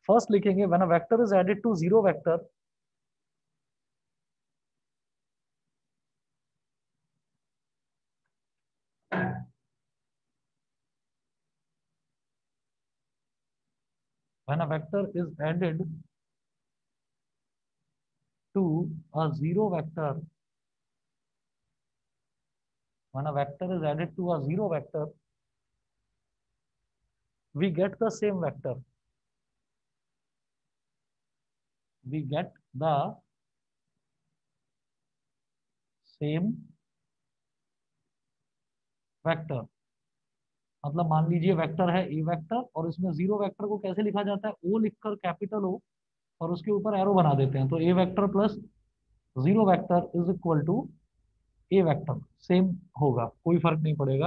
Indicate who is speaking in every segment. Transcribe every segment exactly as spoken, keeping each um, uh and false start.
Speaker 1: First लिखेंगे when a vector is added to zero vector, when a vector is added to a zero vector, when a vector is added to a zero vector, we get the same vector. We get the same vector. मतलब मान लीजिए vector है ए vector और इसमें zero vector को कैसे लिखा जाता है, ओ लिखकर कैपिटल ओ और उसके ऊपर एरो बना देते हैं, तो A vector plus zero vector is equal to A vector, same होगा, कोई फर्क नहीं पड़ेगा।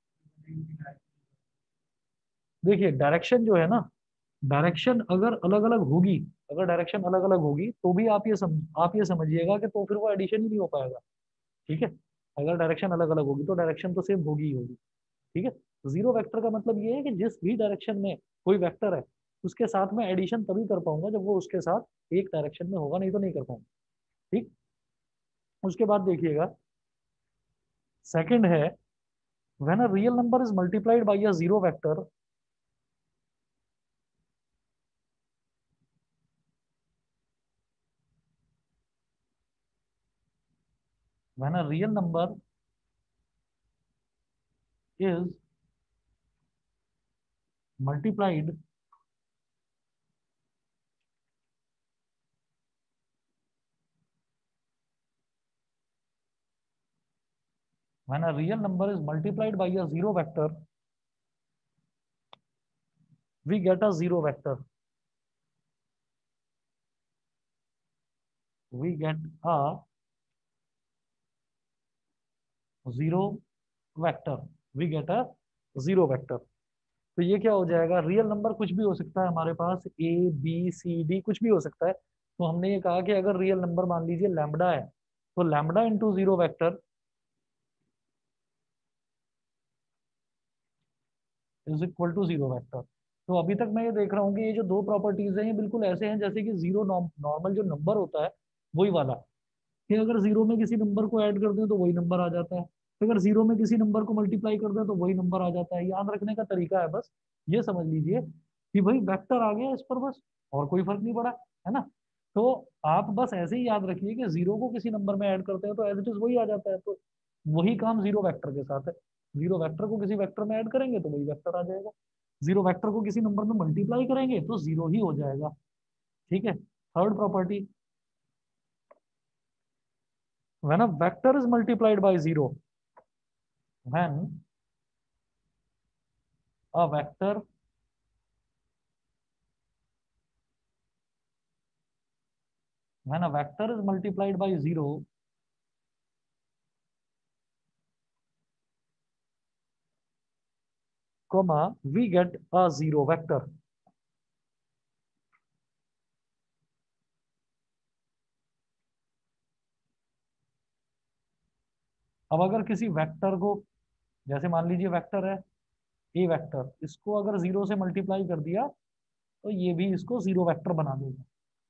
Speaker 1: देखिए डायरेक्शन जो है ना, डायरेक्शन अगर अलग अलग होगी, अगर डायरेक्शन अलग अलग होगी तो भी आप ये सम, आप ये समझिएगा कि तो फिर वो एडिशन ही नहीं हो पाएगा। ठीक है, अगर डायरेक्शन अलग अलग होगी तो डायरेक्शन तो सेम होगी ही होगी। ठीक है, जीरो वेक्टर का मतलब ये है कि जिस भी डायरेक्शन में कोई वेक्टर है उसके साथ में एडिशन तभी कर पाऊंगा जब वो उसके साथ एक डायरेक्शन में होगा, नहीं तो नहीं कर पाऊंगा। ठीक, उसके बाद देखिएगा सेकंड है when a real number is multiplied by a zero vector, when a real number is multiplied when a real number is multiplied by a zero vector, we get a zero vector. We get a zero vector. We get a zero vector. तो ये क्या हो जाएगा, real number कुछ भी हो सकता है हमारे पास, ए बी सी डी कुछ भी हो सकता है। तो हमने ये कहा कि अगर रियल नंबर मान लीजिए लैम्बडा है, तो lambda into zero vector is equal to zero vector. तो अभी तक मैं ये देख रहा हूँ कि ये जो दो प्रॉपर्टीज हैं ये बिल्कुल ऐसे हैं जैसे कि जीरो नॉर्मल जो नंबर होता है वही वाला, कि अगर जीरो में किसी नंबर को ऐड कर दें तो वही नंबर आ जाता है, अगर जीरो में किसी नंबर को मल्टीप्लाई कर दें तो वही नंबर आ जाता है। याद रखने का तरीका है बस, ये समझ लीजिए कि भाई वेक्टर आ गया इस पर बस, और कोई फर्क नहीं पड़ा, है ना। तो आप बस ऐसे ही याद रखिए कि जीरो को किसी नंबर में ऐड करते हैं तो एज इट इज वही आ जाता है, तो वही काम जीरो वेक्टर के साथ है। जीरो वेक्टर को किसी वेक्टर में ऐड करेंगे तो वही वेक्टर आ जाएगा, जीरो वेक्टर को किसी नंबर में मल्टीप्लाई करेंगे तो जीरो ही हो जाएगा। ठीक है, third property, when a vector is multiplied by zero, when a vector when a vector is multiplied by zero, comma, we get a zero vector. अब अगर किसी वेक्टर को, जैसे मान लीजिए वेक्टर है ए वेक्टर, इसको अगर जीरो से मल्टीप्लाई कर दिया तो ये भी इसको जीरो वेक्टर बना देगा।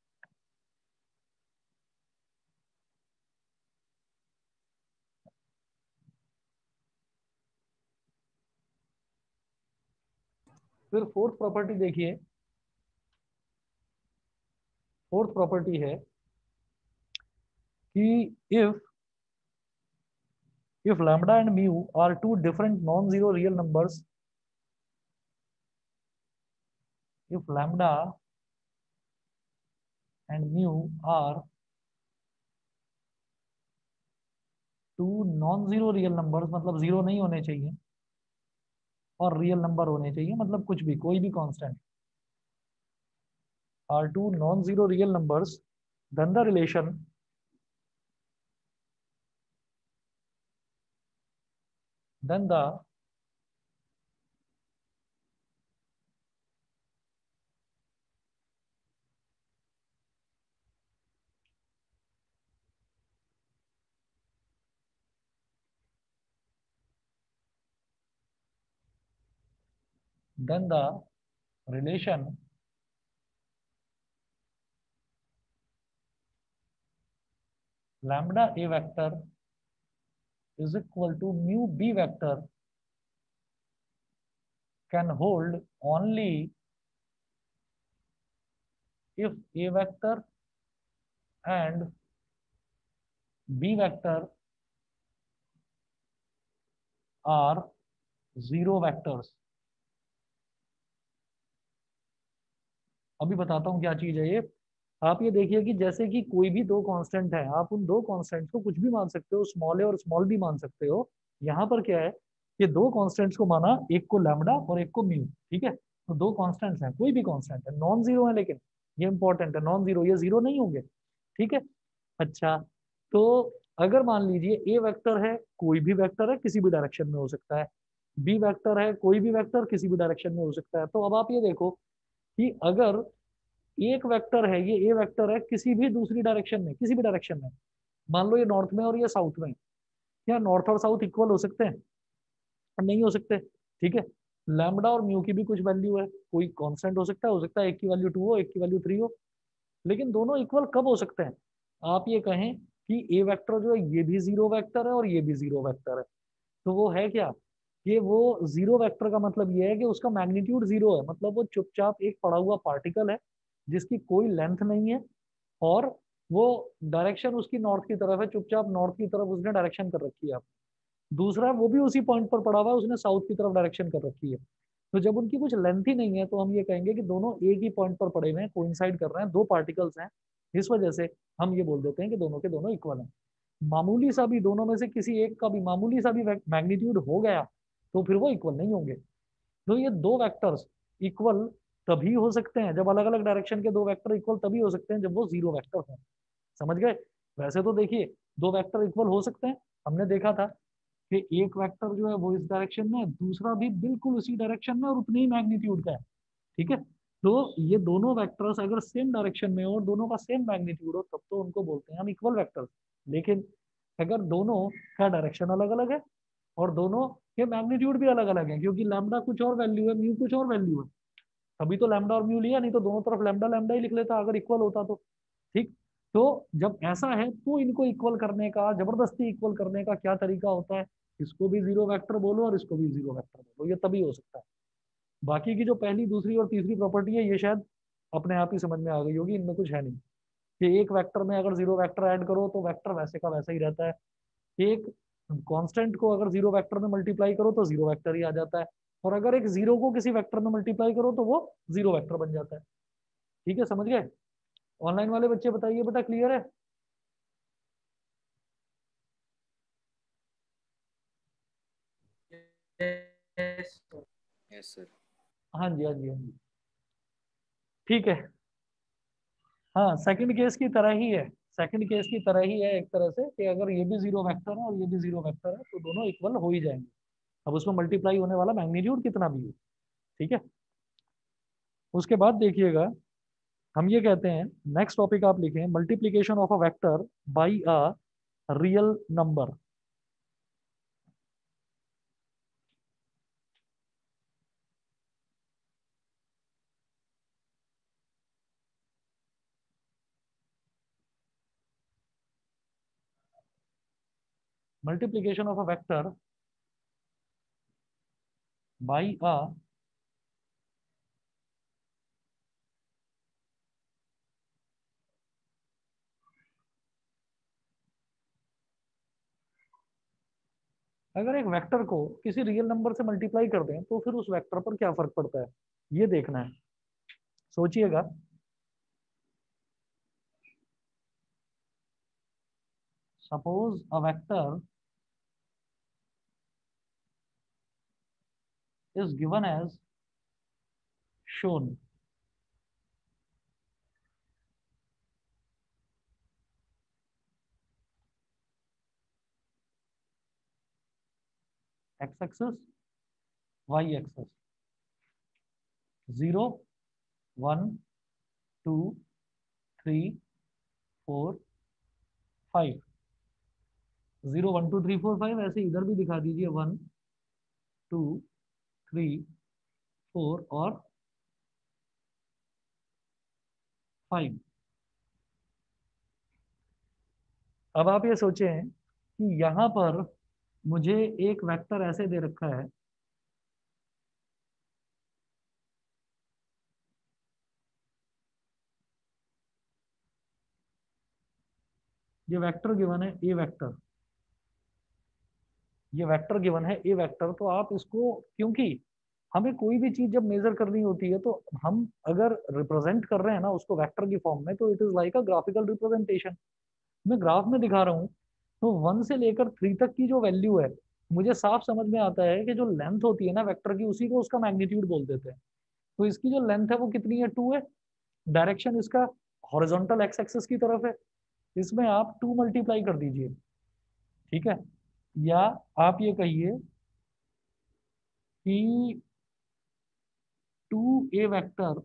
Speaker 1: फिर फोर्थ प्रॉपर्टी देखिए, फोर्थ प्रॉपर्टी है कि if if lambda and mu are two different non-zero real numbers, if lambda and mu are two non zero real numbers, मतलब जीरो नहीं होने चाहिए और रियल नंबर होने चाहिए, मतलब कुछ भी, कोई भी constant, are two non zero real numbers, then the relation then the then the relation lambda A vector is equal to mu b vector can hold only if a vector and b vector are zero vectors. अभी बताता हूँ क्या चीज है ये। आप ये देखिए कि जैसे कि कोई भी दो कांस्टेंट है, आप उन दो कांस्टेंट्स को कुछ भी मान सकते हो, स्मॉल ए और स्मॉल बी मान सकते हो। यहाँ पर क्या है कि दो कांस्टेंट्स को माना, एक को लैम्डा और एक को म्यू, ठीक है। तो दो कांस्टेंट्स हैं, कोई भी कांस्टेंट है, नॉन जीरो है, लेकिन ये इंपॉर्टेंट है, नॉन जीरो, ये जीरो नहीं होंगे, ठीक है। अच्छा, तो अगर मान लीजिए ए वेक्टर है, कोई भी वेक्टर है, किसी भी डायरेक्शन में हो सकता है, बी वेक्टर है, कोई भी वेक्टर किसी भी डायरेक्शन में हो सकता है। तो अब आप ये देखो कि अगर एक वेक्टर है, ये ए वेक्टर है, किसी भी दूसरी डायरेक्शन में, किसी भी डायरेक्शन में, मान लो ये नॉर्थ में और ये साउथ में, क्या नॉर्थ और साउथ इक्वल हो सकते हैं? नहीं हो सकते, ठीक है। लैम्बडा और म्यू की भी कुछ वैल्यू है, कोई कांस्टेंट हो सकता है, हो सकता है एक की वैल्यू टू हो, एक की वैल्यू थ्री हो, लेकिन दोनों इक्वल कब हो सकते हैं? आप ये कहें कि ए वेक्टर जो है ये भी जीरो वेक्टर है और ये भी जीरो वेक्टर है, तो वो है क्या? कि वो जीरो वेक्टर का मतलब ये है कि उसका मैग्नीट्यूड जीरो है, मतलब वो चुपचाप एक पड़ा हुआ पार्टिकल है जिसकी कोई लेंथ नहीं है, और वो डायरेक्शन उसकी नॉर्थ की तरफ है, चुपचाप नॉर्थ की तरफ उसने डायरेक्शन कर रखी है। दूसरा, वो भी उसी पॉइंट पर पड़ा हुआ है, उसने साउथ की तरफ डायरेक्शन कर रखी है। तो जब उनकी कुछ लेंथ ही नहीं है, तो हम ये कहेंगे कि दोनों एक ही पॉइंट पर पड़े हुए हैं, कोइंसाइड कर रहे हैं, दो पार्टिकल्स हैं। इस वजह से हम ये बोल देते हैं कि दोनों के दोनों इक्वल हैं। मामूली सा भी दोनों में से किसी एक का भी मामूली सा भी मैग्नीट्यूड हो गया, तो फिर वो इक्वल नहीं होंगे। तो ये दो वेक्टर्स इक्वल तभी हो सकते हैं, जब अलग अलग डायरेक्शन के दो वेक्टर इक्वल तभी हो सकते हैं जब वो जीरो वेक्टर हों। समझ गए? वैसे तो देखिए, दो वेक्टर इक्वल हो सकते हैं, हमने देखा था कि एक वेक्टर जो है वो इस डायरेक्शन में है, दूसरा भी बिल्कुल उसी डायरेक्शन में और उतनी ही मैग्नीट्यूड का है, ठीक है। तो ये दोनों वेक्टर्स अगर सेम डायरेक्शन में हो और दोनों का सेम मैग्नीट्यूड हो, तब तो उनको बोलते हैं हम इक्वल वेक्टर्स। लेकिन अगर दोनों का डायरेक्शन अलग अलग है और दोनों के मैग्नीट्यूड भी अलग अलग है, क्योंकि लैम्डा कुछ और वैल्यू है, म्यू कुछ और वैल्यू है, तभी तो लैम्डा और म्यू लिया, नहीं तो दोनों तरफ लैम्डा लैम्डा ही लिख लेता अगर इक्वल होता तो, ठीक। तो जब ऐसा है तो इनको इक्वल करने का, जबरदस्ती इक्वल करने का क्या तरीका होता है? इसको भी जीरो वेक्टर बोलो और इसको भी जीरो वेक्टर बोलो, ये तभी हो सकता है। बाकी की जो पहली, दूसरी और तीसरी प्रॉपर्टी है, ये शायद अपने आप ही समझ में आ गई होगी, इनमें कुछ है नहीं। कि एक वेक्टर में अगर जीरो वेक्टर ऐड करो तो वेक्टर वैसे का वैसा ही रहता है। एक कांस्टेंट को अगर जीरो वेक्टर में मल्टीप्लाई करो तो जीरो वेक्टर ही आ जाता है, और अगर एक जीरो को किसी वेक्टर में मल्टीप्लाई करो तो वो जीरो वेक्टर बन जाता है। ठीक है, समझ गए? ऑनलाइन वाले बच्चे बताइए बेटा, क्लियर है?
Speaker 2: Yes sir.
Speaker 1: हाँ जी, हाँ जी, हाँ जी, ठीक है। हाँ, सेकंड केस की तरह ही है, सेकंड केस की तरह ही है एक तरह से, कि अगर ये भी जीरो वेक्टर है और ये भी जीरो वेक्टर है तो दोनों इक्वल हो ही जाएंगे। अब उसमें मल्टीप्लाई होने वाला मैग्नीट्यूड कितना भी हो, ठीक है। उसके बाद देखिएगा, हम ये कहते हैं, नेक्स्ट टॉपिक आप लिखें, multiplication of a vector by a real number. Multiplication of a vector by a अगर एक वेक्टर को किसी रियल नंबर से मल्टीप्लाई कर दें तो फिर उस वेक्टर पर क्या फर्क पड़ता है, ये देखना है। सोचिएगा, suppose a vector is given as shown. X axis, Y axis, zero, one, two, three, four, five, zero one two three four five, ऐसे इधर भी दिखा दीजिए, वन टू थ्री फोर और फाइव। अब आप ये सोचें कि यहाँ पर मुझे एक वेक्टर ऐसे दे रखा है, ये वेक्टर गिवन है ए वेक्टर, ये वेक्टर गिवन है ए वेक्टर। तो आप इसको, क्योंकि हमें कोई भी चीज जब मेजर करनी होती है तो हम अगर रिप्रेजेंट कर रहे हैं ना उसको वेक्टर की फॉर्म में, तो it is like a graphical representation. मैं ग्राफ में दिखा रहा हूँ, तो वन से लेकर थ्री तक की जो वैल्यू है, मुझे साफ समझ में आता है कि जो लेंथ होती है ना वेक्टर की, उसी को उसका मैग्नीट्यूड बोल देते हैं। तो इसकी जो लेंथ है वो कितनी है, टू है। डायरेक्शन इसका हॉरिजॉन्टल एक्स एक्सिस की तरफ है, इसमें आप टू मल्टीप्लाई कर दीजिए, ठीक है। या आप ये कहिए कि two A vector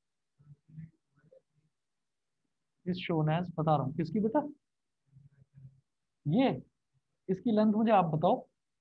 Speaker 1: is shown as, बता रहा हूँ किसकी बेटा, ये इसकी लेंथ मुझे आप बताओ,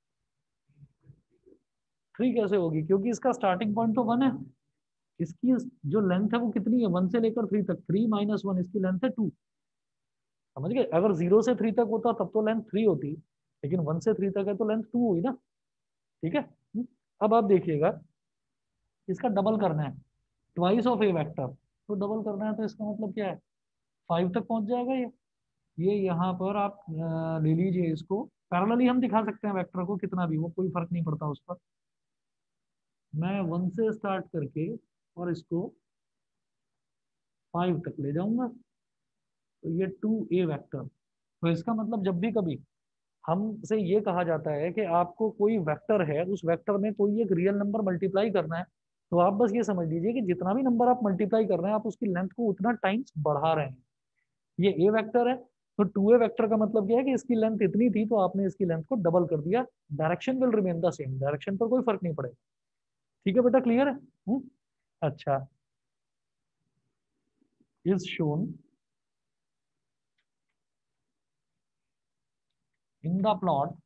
Speaker 1: थ्री कैसे होगी, क्योंकि इसका स्टार्टिंग पॉइंट तो वन है। इसकी जो लेंथ है वो कितनी है, वन से लेकर थ्री तक, थ्री माइनस वन, इसकी लेंथ है टू। समझ गए, अगर जीरो से थ्री तक होता तब तो लेंथ थ्री होती, लेकिन वन से थ्री तक है तो लेंथ टू हुई ना, ठीक है। हम्म, अब आप देखिएगा, इसका डबल करना है, ट्वाइस ऑफ ए वेक्टर, तो डबल करना है तो इसका मतलब क्या है, फाइव तक पहुंच जाएगा ये। ये यहाँ पर आप अ, ले लीजिए इसको, पैरेलली हम दिखा सकते हैं वेक्टर को कितना भी, वो कोई फर्क नहीं पड़ता उस पर। मैं वन से स्टार्ट करके और इसको फाइव तक ले जाऊंगा, तो ये टू ए वेक्टर। तो इसका मतलब जब भी कभी हमसे ये कहा जाता है कि आपको कोई वेक्टर है, उस वेक्टर में कोई एक रियल नंबर मल्टीप्लाई करना है, तो आप बस ये समझ लीजिए कि जितना भी नंबर आप मल्टीप्लाई कर रहे हैं, आप उसकी लेंथ को उतना टाइम्स बढ़ा रहे हैं। ये ए वेक्टर है, तो टू ए वेक्टर का मतलब क्या है कि इसकी लेंथ इतनी थी तो आपने इसकी लेंथ को डबल कर दिया। Direction will remain the same, direction पर कोई फर्क नहीं पड़ेगा। ठीक है बेटा, क्लियर है? हुँ? अच्छा, is shown in the plot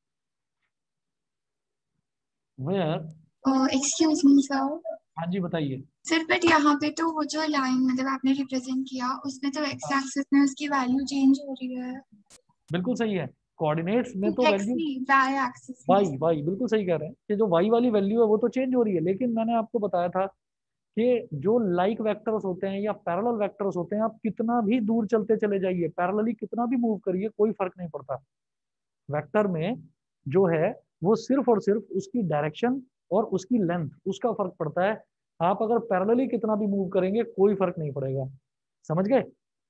Speaker 1: where,
Speaker 3: excuse me sir.
Speaker 1: हाँ जी बताइए।
Speaker 3: सर बट यहाँ पे तो वो जो लाइन मतलब आपने रिप्रेजेंट किया उसमें तो एक्स एक्सिस में उसकी वैल्यू चेंज हो रही है।
Speaker 1: बिल्कुल सही है, कोऑर्डिनेट्स में तो
Speaker 3: एक्स
Speaker 1: वैल्यू,
Speaker 3: नहीं, वाई एक्सिस में।
Speaker 1: वाई वाई बिल्कुल सही कह रहे हैं कि जो वाई वाली वैल्यू है वो तो चेंज हो रही है, लेकिन मैंने आपको बताया था कि जो लाइक वेक्टर्स होते हैं या पैरेलल वेक्टर्स होते हैं, आप कितना भी दूर चलते चले जाइए, पैरेलली कितना भी मूव करिए, कोई फर्क नहीं पड़ता। वेक्टर में जो है वो सिर्फ और सिर्फ उसकी डायरेक्शन और उसकी लेंथ, उसका फर्क पड़ता है। आप अगर पैरेलली कितना भी मूव करेंगे कोई फर्क नहीं पड़ेगा। समझ गए?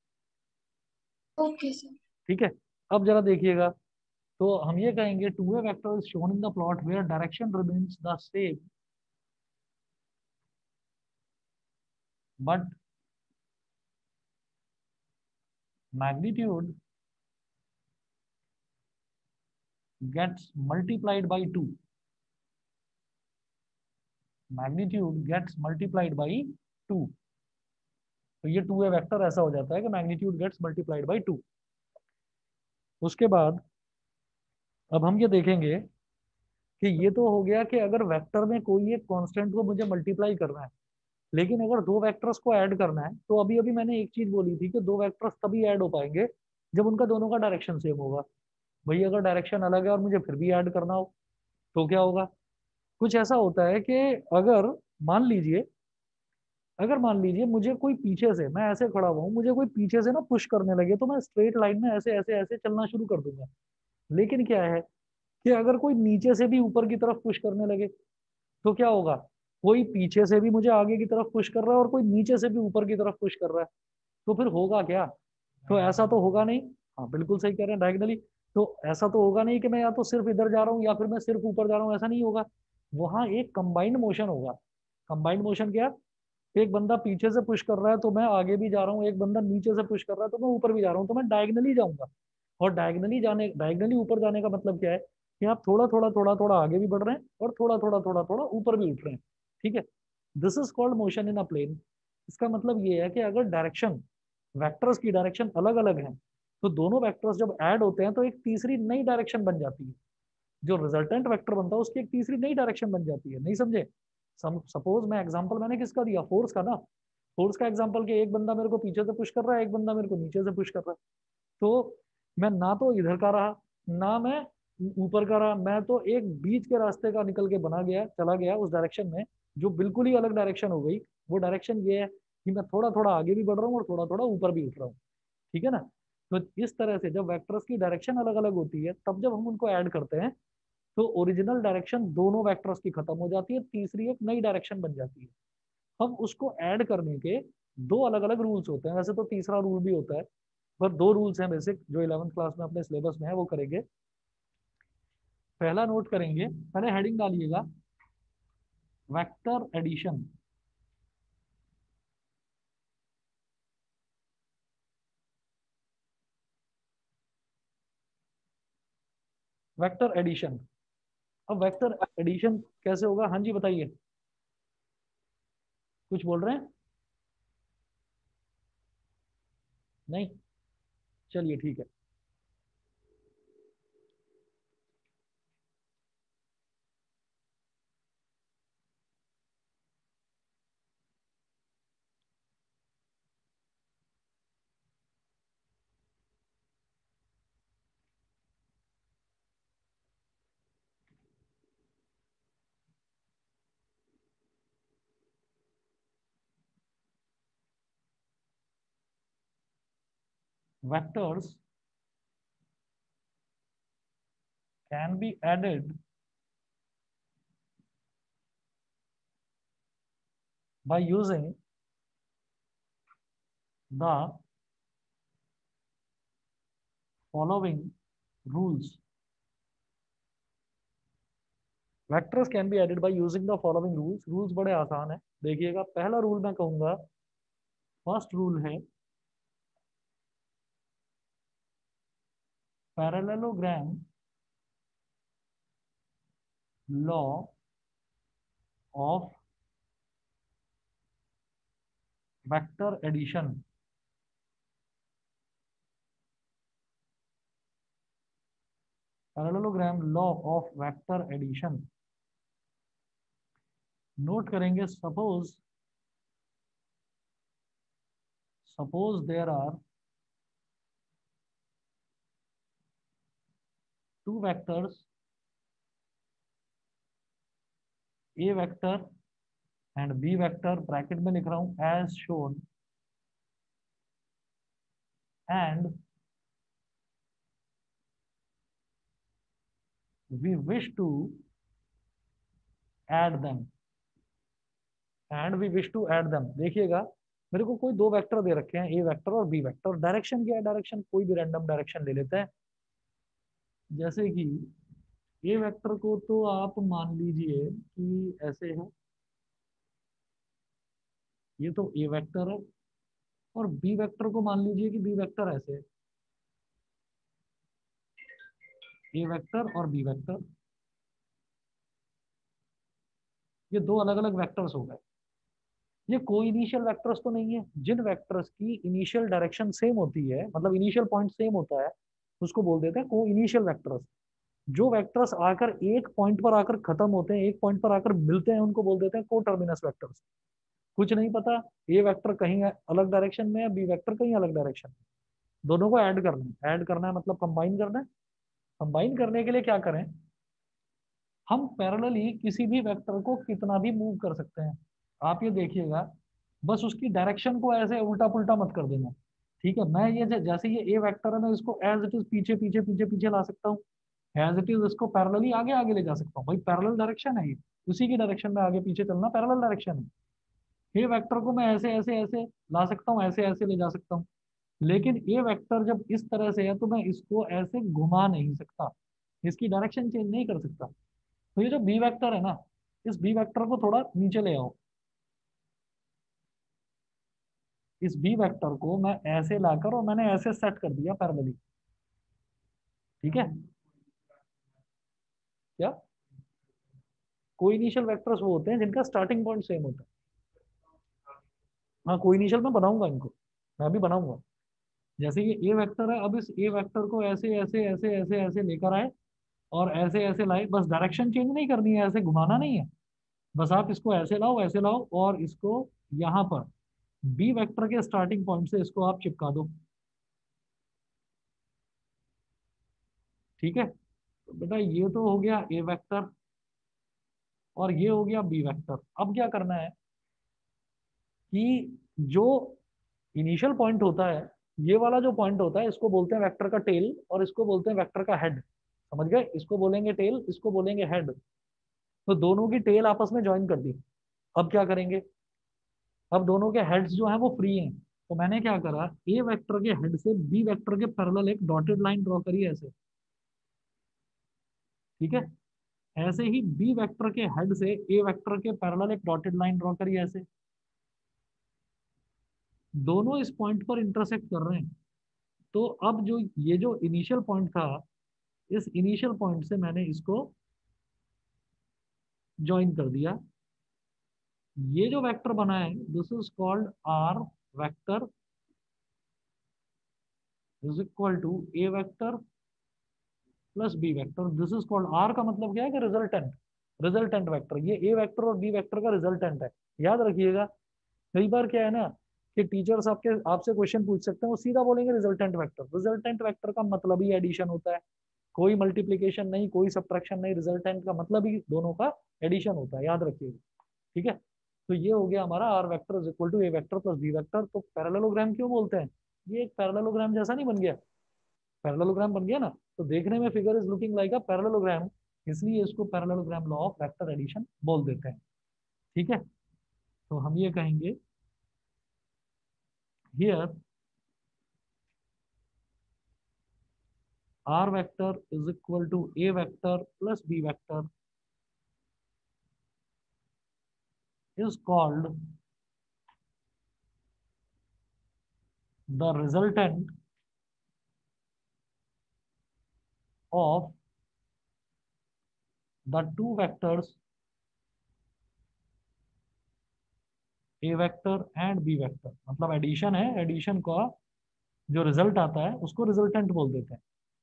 Speaker 3: Okay sir.
Speaker 1: ठीक है। अब जरा देखिएगा, तो हम ये कहेंगे two A vector is shown in the plot where direction remains the same but magnitude gets multiplied by two, magnitude gets multiplied by two। तो ये टू ए वेक्टर ऐसा हो जाता है कि magnitude gets multiplied by two. उसके बाद अब हम ये देखेंगे कि ये तो हो गया कि अगर वेक्टर में कोई एक कांस्टेंट को मुझे मल्टीप्लाई करना है, लेकिन अगर दो वेक्टर्स को ऐड करना है, तो अभी अभी मैंने एक चीज बोली थी कि दो वेक्टर्स तभी ऐड हो पाएंगे जब उनका दोनों का डायरेक्शन सेम होगा। भाई अगर डायरेक्शन अलग है और मुझे फिर भी ऐड करना हो तो क्या होगा, कुछ ऐसा होता है कि अगर मान लीजिए, अगर मान लीजिए मुझे कोई पीछे से, मैं ऐसे खड़ा हुआ हूँ, मुझे कोई पीछे से ना पुश करने लगे, तो मैं स्ट्रेट लाइन में ऐसे ऐसे ऐसे चलना शुरू कर दूंगा। लेकिन क्या है कि अगर कोई नीचे से भी ऊपर की तरफ पुश करने लगे तो क्या होगा, कोई पीछे से भी मुझे आगे की तरफ पुश कर रहा है और कोई नीचे से भी ऊपर की तरफ पुश कर रहा है, तो फिर होगा क्या, तो ऐसा तो होगा नहीं। हाँ बिल्कुल सही कह रहे हैं, डायगनली। तो ऐसा तो होगा नहीं कि मैं या तो सिर्फ इधर जा रहा हूँ या फिर मैं सिर्फ ऊपर जा रहा हूँ, ऐसा नहीं होगा। वहां एक कंबाइंड मोशन होगा। कंबाइंड मोशन क्या, एक बंदा पीछे से पुश कर रहा है तो मैं आगे भी जा रहा हूँ, एक बंदा नीचे से पुश कर रहा है तो मैं ऊपर भी जा रहा हूँ, तो मैं डायगनली जाऊंगा। और डायगनली जाने डायगनली ऊपर जाने का मतलब क्या है कि आप थोड़ा थोड़ा थोड़ा थोड़ा आगे भी बढ़ रहे हैं और थोड़ा थोड़ा थोड़ा थोड़ा ऊपर भी उठ रहे हैं। ठीक है, this is called motion in a plane. इसका मतलब ये है कि अगर डायरेक्शन, वेक्टर्स की डायरेक्शन अलग अलग है, तो दोनों वेक्टर्स जब ऐड होते हैं तो एक तीसरी नई डायरेक्शन बन जाती है। जो रिजल्टेंट वेक्टर बनता है उसकी एक तीसरी नई डायरेक्शन बन जाती है। नहीं समझे? सपोज मैं एग्जांपल मैंने किसका दिया, फोर्स का ना। फोर्स का एग्जांपल कि एक बंदा मेरे को पीछे से पुश कर रहा है, एक बंदा मेरे को नीचे से पुश कर रहा है। तो मैं ना तो इधर का रहा ना मैं ऊपर का रहा, मैं तो एक बीच के रास्ते का निकल के बना गया, चला गया उस डायरेक्शन में जो बिल्कुल ही अलग डायरेक्शन हो गई। वो डायरेक्शन ये है कि मैं थोड़ा थोड़ा आगे भी बढ़ रहा हूँ और थोड़ा थोड़ा ऊपर भी उठ रहा हूँ। ठीक है ना। तो इस तरह से जब वेक्टर्स की डायरेक्शन अलग अलग होती है तब जब हम उनको ऐड करते हैं तो ओरिजिनल डायरेक्शन दोनों वेक्टर्स की खत्म हो जाती है, तीसरी एक नई डायरेक्शन बन जाती है। अब उसको ऐड करने के दो अलग अलग रूल्स होते हैं, वैसे तो तीसरा रूल भी होता है, पर दो रूल्स हैं बेसिक जो इलेवेंथ क्लास में अपने सिलेबस में है वो करेंगे। पहला नोट करेंगे, पहले हेडिंग डालिएगा वेक्टर एडिशन। Vector addition. अब वेक्टर एडिशन कैसे होगा, हाँ जी बताइए, कुछ बोल रहे हैं? नहीं, चलिए ठीक है। Vectors can be added by using the following rules. Vectors can be added by using the following rules. Rules बड़े आसान है, देखिएगा। पहला रूल मैं कहूंगा, फर्स्ट रूल है parallelogram law of vector addition. Parallelogram law of vector addition note करेंगे। Suppose suppose there are two vectors, a vector and B vector, bracket में लिख रहा हूं as shown, and we wish to add them and we wish to add them. देखिएगा, मेरे को कोई दो वेक्टर दे रखे हैं, ए वेक्टर और बी वेक्टर। डायरेक्शन क्या है, डायरेक्शन कोई भी रैंडम डायरेक्शन ले लेते हैं। जैसे कि ए वेक्टर को तो आप मान लीजिए कि ऐसे है, ये तो ए वेक्टर है, और बी वेक्टर को मान लीजिए कि बी वेक्टर ऐसे है, ए वेक्टर और बी वेक्टर, ये दो अलग अलग वेक्टर्स हो गए। ये कोई इनिशियल वेक्टर्स तो नहीं है। जिन वेक्टर्स की इनिशियल डायरेक्शन सेम होती है, मतलब इनिशियल पॉइंट सेम होता है, उसको बोल देते हैं को इनिशियल वेक्टर्स। जो वेक्टर्स आकर एक पॉइंट पर आकर खत्म होते हैं, एक पॉइंट पर आकर मिलते हैं, उनको बोल देते हैं को टर्मिनस वेक्टर्स। कुछ नहीं पता, ए वेक्टर कहीं अलग डायरेक्शन में है, बी वेक्टर कहीं अलग डायरेक्शन में, दोनों को ऐड करना है। ऐड करना है मतलब कंबाइन करना है। कंबाइन करने के लिए क्या करें, हम पैरेलली किसी भी वेक्टर को कितना भी मूव कर सकते हैं। आप ये देखिएगा, बस उसकी डायरेक्शन को ऐसे उल्टा पुल्टा मत कर देना। ठीक है, मैं ये जैसे ये ए वेक्टर है, मैं इसको एज इट इज पीछे पीछे पीछे पीछे ला सकता हूँ, एज इट इज इसको पैरेलली आगे आगे ले जा सकता हूँ। भाई पैरेलल डायरेक्शन है ये, उसी की डायरेक्शन में आगे पीछे चलना पैरेलल डायरेक्शन है। ए वेक्टर को मैं ऐसे ऐसे ऐसे ला सकता हूँ, ऐसे ऐसे ले जा सकता हूँ। लेकिन ए वेक्टर जब इस तरह से है तो मैं इसको ऐसे घुमा नहीं सकता, इसकी डायरेक्शन चेंज नहीं कर सकता। तो ये जो बी वेक्टर है ना, इस बी वेक्टर को थोड़ा नीचे ले आओ। इस बी वेक्टर को मैं ऐसे लाकर और मैंने ऐसे सेट कर दिया पैरेलली। ठीक है, क्या कोई इनिशियल वेक्टर्स वो होते हैं जिनका स्टार्टिंग पॉइंट सेम होता है। हाँ, कोई इनिशियल मैं बनाऊंगा इनको, मैं भी बनाऊंगा। जैसे ये ए वेक्टर है, अब इस ए वेक्टर को ऐसे ऐसे ऐसे ऐसे ऐसे लेकर आए और ऐसे ऐसे लाए, बस डायरेक्शन चेंज नहीं करनी है, ऐसे घुमाना नहीं है। बस आप इसको ऐसे लाओ ऐसे लाओ और इसको यहाँ पर बी वेक्टर के स्टार्टिंग पॉइंट से इसको आप चिपका दो। ठीक है, तो बेटा ये तो हो गया ए वेक्टर और ये हो गया बी वेक्टर। अब क्या करना है कि जो इनिशियल पॉइंट होता है, ये वाला जो पॉइंट होता है, इसको बोलते हैं वेक्टर का टेल और इसको बोलते हैं वेक्टर का हेड। समझ गए, इसको बोलेंगे टेल, इसको बोलेंगे हेड। तो दोनों की टेल आपस में ज्वाइन कर दी। अब क्या करेंगे, अब दोनों के हेड्स जो हैं वो फ्री हैं, तो मैंने क्या करा, ए वेक्टर के हेड से बी वेक्टर के पैरेलल एक डॉटेड लाइन ड्रॉ करी ऐसे। ठीक है, ऐसे ही बी वेक्टर के हेड से ए वेक्टर के पैरेलल एक डॉटेड लाइन ड्रॉ करी ऐसे। दोनों इस पॉइंट पर इंटरसेक्ट कर रहे हैं। तो अब जो ये जो इनिशियल पॉइंट था, इस इनिशियल पॉइंट से मैंने इसको ज्वाइन कर दिया। ये जो वेक्टर बना है this is called r vector is equal to A vector plus b vector. This is called, r का मतलब क्या है कि रिजल्टेंट, रिजल्टेंट वेक्टर। ये ए वेक्टर और बी वेक्टर का रिजल्टेंट है, याद रखिएगा। कई बार क्या है ना कि टीचर्स आपके आपसे क्वेश्चन पूछ सकते हैं, वो सीधा बोलेंगे रिजल्टेंट वेक्टर। रिजल्टेंट वेक्टर का मतलब ही एडिशन होता है, कोई मल्टीप्लीकेशन नहीं, कोई सब्ट्रैक्शन नहीं। रिजल्टेंट का मतलब ही दोनों का एडिशन होता है, याद रखिएगा। ठीक है, तो ये हो गया हमारा r vector is equal to A vector plus b vector. तो पैरेललोग्राम क्यों बोलते हैं, ये एक पैरेललोग्राम जैसा नहीं बन गया, पैरेललोग्राम बन गया ना, तो देखने में figure is looking like a parallelogram, इसलिए इसको parallelogram law of vector addition बोल देते हैं। ठीक है, तो हम ये कहेंगे here r vector is equal to a vector plus b vector is called the resultant of the two vectors a vector and b vector। मतलब एडिशन है, एडिशन का जो रिजल्ट आता है उसको रिजल्टेंट बोल देते हैं।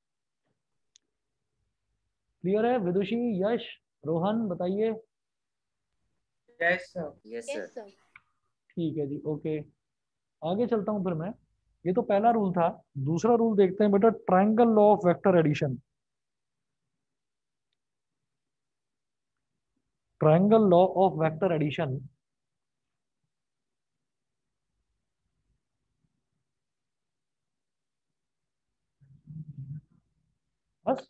Speaker 1: क्लियर है विदुषी, यश, रोहन बताइए।
Speaker 2: Yes sir.
Speaker 4: Yes
Speaker 2: yes
Speaker 4: sir.
Speaker 1: ठीक है जी, ओके, आगे चलता हूं फिर मैं। ये तो पहला रूल था, दूसरा रूल देखते हैं बेटा, triangle law of vector addition. Triangle law of vector addition, बस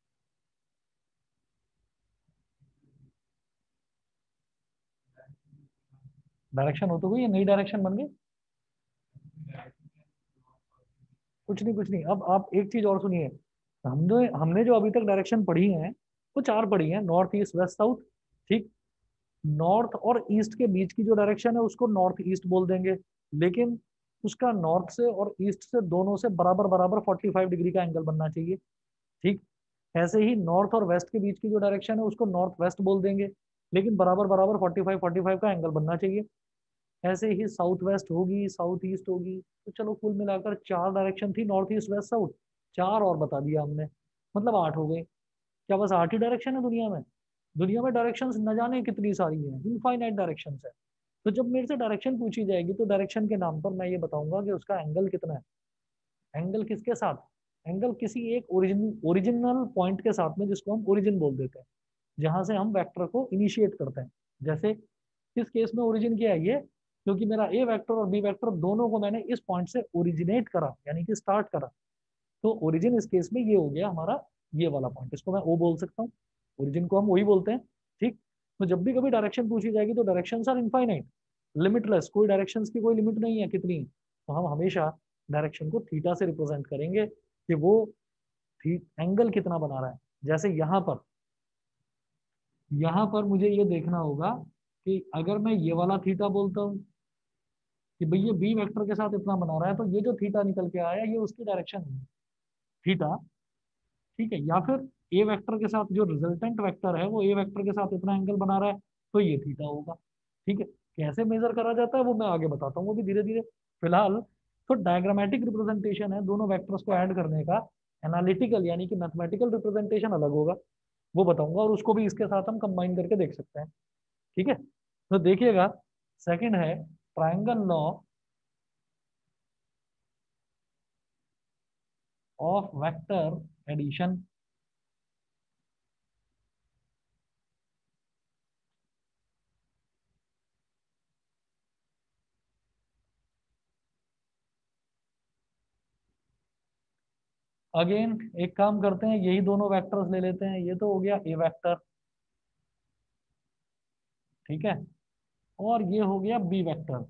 Speaker 1: डायरेक्शन हो तो गई, नई डायरेक्शन बन गई। कुछ नहीं कुछ नहीं, अब आप एक चीज और सुनिए। हमने हमने जो अभी तक डायरेक्शन पढ़ी है वो चार पढ़ी है, नॉर्थ ईस्ट वेस्ट साउथ। ठीक, नॉर्थ और ईस्ट के बीच की जो डायरेक्शन है उसको नॉर्थ ईस्ट बोल देंगे, लेकिन उसका नॉर्थ से और ईस्ट से दोनों से बराबर बराबर पैंतालीस डिग्री का एंगल बनना चाहिए। ठीक, ऐसे ही नॉर्थ और वेस्ट के बीच की जो डायरेक्शन है उसको नॉर्थ वेस्ट बोल देंगे, लेकिन बराबर बराबर पैंतालीस पैंतालीस का एंगल बनना चाहिए। ऐसे ही साउथ वेस्ट होगी, साउथ ईस्ट होगी। तो चलो कुल मिलाकर चार डायरेक्शन थी, नॉर्थ ईस्ट वेस्ट साउथ, चार और बता दिया हमने, मतलब आठ हो गए। क्या बस आठ ही डायरेक्शन है दुनिया में? दुनिया में डायरेक्शंस न जाने कितनी सारी हैं, इनफाइनाइट डायरेक्शंस है। तो जब मेरे से डायरेक्शन पूछी जाएगी तो डायरेक्शन के नाम पर मैं ये बताऊंगा कि उसका एंगल कितना है। एंगल किसके साथ? एंगल किसी एक ओरिजिन ओरिजिनल पॉइंट के साथ में, जिसको हम ओरिजिन बोल देते हैं, जहां से हम वेक्टर को इनिशिएट करते हैं। जैसे किस केस में ओरिजिन किया है ये, क्योंकि मेरा ए वेक्टर और बी वेक्टर दोनों को मैंने इस पॉइंट से ओरिजिनेट करा, यानी कि स्टार्ट करा। तो ओरिजिन इस केस में ये हो गया हमारा, ये वाला पॉइंट, इसको मैं ओ बोल सकता हूँ। ओरिजिन को हम वही बोलते हैं। ठीक, तो जब भी कभी डायरेक्शन पूछी जाएगी तो डायरेक्शन आर इनफाइनाइट, लिमिटलेस, कोई डायरेक्शन की कोई लिमिट नहीं है कितनी। तो हम हमेशा डायरेक्शन को थीटा से रिप्रेजेंट करेंगे कि वो एंगल कितना बना रहा है। जैसे यहाँ पर यहाँ पर मुझे ये देखना होगा कि अगर मैं ये वाला थीटा बोलता हूँ कि भाई ये बी वेक्टर के साथ इतना बना रहा है, तो ये जो थीटा निकल के आया ये उसकी डायरेक्शन है, थीटा। ठीक है, या फिर ए वेक्टर के साथ जो रिजल्टेंट वेक्टर है वो ए वेक्टर के साथ इतना एंगल बना रहा है, तो ये थीटा होगा। ठीक है, कैसे मेजर करा जाता है वो मैं आगे बताता हूँ, वो भी धीरे धीरे। फिलहाल तो डायग्रामेटिक रिप्रेजेंटेशन है दोनों वेक्टर्स को ऐड करने का, एनालिटिकल यानी कि मैथमेटिकल रिप्रेजेंटेशन अलग होगा, वो बताऊंगा, और उसको भी इसके साथ हम कंबाइन करके देख सकते हैं। ठीक है, तो देखिएगा, सेकंड है triangle law of vector addition. Again एक काम करते हैं, यही दोनों वेक्टर्स ले लेते हैं, ये तो हो गया ए वेक्टर, ठीक है, और ये हो गया बी वेक्टर।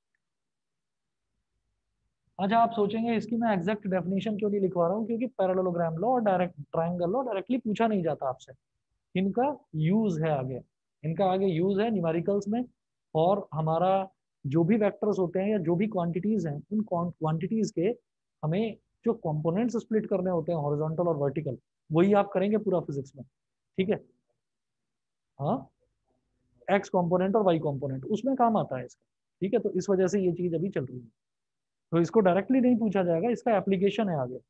Speaker 1: अच्छा आप सोचेंगे इसकी मैं एग्जैक्ट डेफिनेशन क्यों नहीं लिखवा रहा हूँ, क्योंकि पैरेललोग्राम लॉ और डायरेक्ट ट्रायंगल लॉ डायरेक्टली पूछा नहीं जाता आपसे, इनका यूज है आगे, इनका आगे यूज है न्यूमेरिकल्स में। और हमारा जो भी वेक्टर्स होते हैं या जो भी क्वांटिटीज हैं, उन क्वांटिटीज के हमें जो कंपोनेंट्स स्प्लिट करने होते हैं हॉरिजॉन्टल और वर्टिकल, वही आप करेंगे पूरा फिजिक्स में, ठीक है। हाँ, एक्स कंपोनेंट और वाई कंपोनेंट उसमें काम आता है इसका, ठीक है। तो इस वजह से ये चीज अभी चल रही है, तो इसको डायरेक्टली नहीं पूछा जाएगा, इसका एप्लीकेशन है आगे।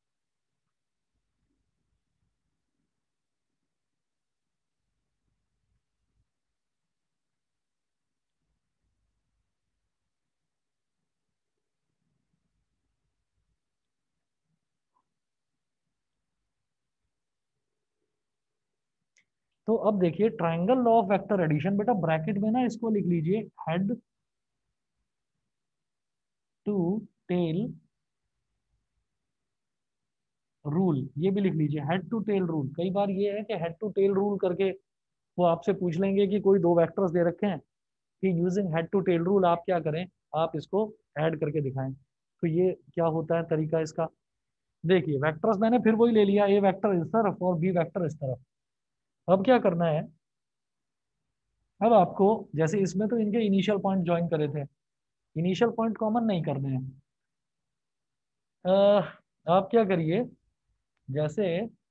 Speaker 1: तो अब देखिए triangle law of vector addition, बेटा ब्रैकेट में ना इसको लिख लीजिए, हेड टू टेल रूल, ये भी लिख लीजिए हेड टू टेल रूल। कई बार ये है कि हेड टू टेल रूल करके वो आपसे पूछ लेंगे कि कोई दो वेक्टर्स दे रखे हैं, कि using head to tail rule आप क्या करें, आप इसको ऐड करके दिखाएं। तो ये क्या होता है तरीका इसका, देखिए वेक्टर्स मैंने फिर वही ले लिया, ए वेक्टर इस तरफ और बी वेक्टर इस तरफ। अब क्या करना है, अब आपको जैसे इसमें तो इनके इनिशियल पॉइंट ज्वाइन करे थे, इनिशियल पॉइंट कॉमन नहीं करने हैं। अ, आप क्या करिए, जैसे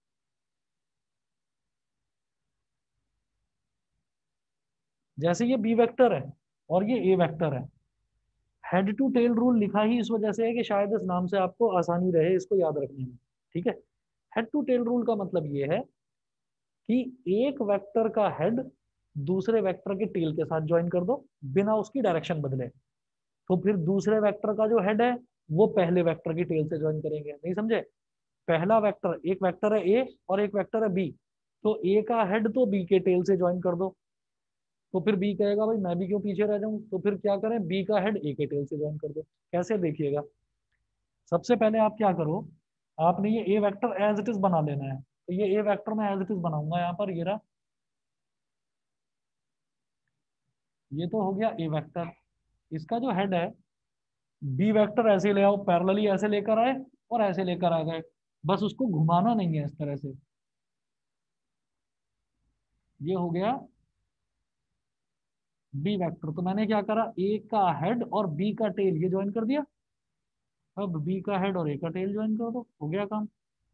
Speaker 1: जैसे ये बी वेक्टर है और ये ए वेक्टर है, हेड टू टेल रूल लिखा ही इस वजह से है कि शायद इस नाम से आपको आसानी रहे इसको याद रखने में, ठीक है। हेड टू टेल रूल का मतलब ये है कि एक वेक्टर का हेड दूसरे वेक्टर के टेल के साथ ज्वाइन कर दो बिना उसकी डायरेक्शन बदले, तो फिर दूसरे वेक्टर का जो हेड है वो पहले वेक्टर की टेल से ज्वाइन करेंगे, नहीं समझे। पहला वेक्टर, एक वेक्टर है ए और एक वेक्टर है बी, तो ए का हेड तो बी के टेल से ज्वाइन कर दो, तो फिर बी कहेगा भाई मैं भी क्यों पीछे रह जाऊं, तो फिर क्या करें, बी का हेड ए के टेल से ज्वाइन कर दो। कैसे देखिएगा, सबसे पहले आप क्या करो, आपने ये a vector as it is बना लेना है, तो ये ए वेक्टर मैं एज इट इज बनाऊंगा यहाँ पर, ये रहा, ये तो हो गया ए वेक्टर। इसका जो हेड है, बी वेक्टर ऐसे ले आओ, पैरेलली ऐसे लेकर आए और ऐसे लेकर आ गए, बस उसको घुमाना नहीं है इस तरह से, ये हो गया बी वेक्टर। तो मैंने क्या करा, ए का हेड और बी का टेल ये ज्वाइन कर दिया, अब बी का हेड और ए का टेल ज्वाइन कर दो, हो गया काम।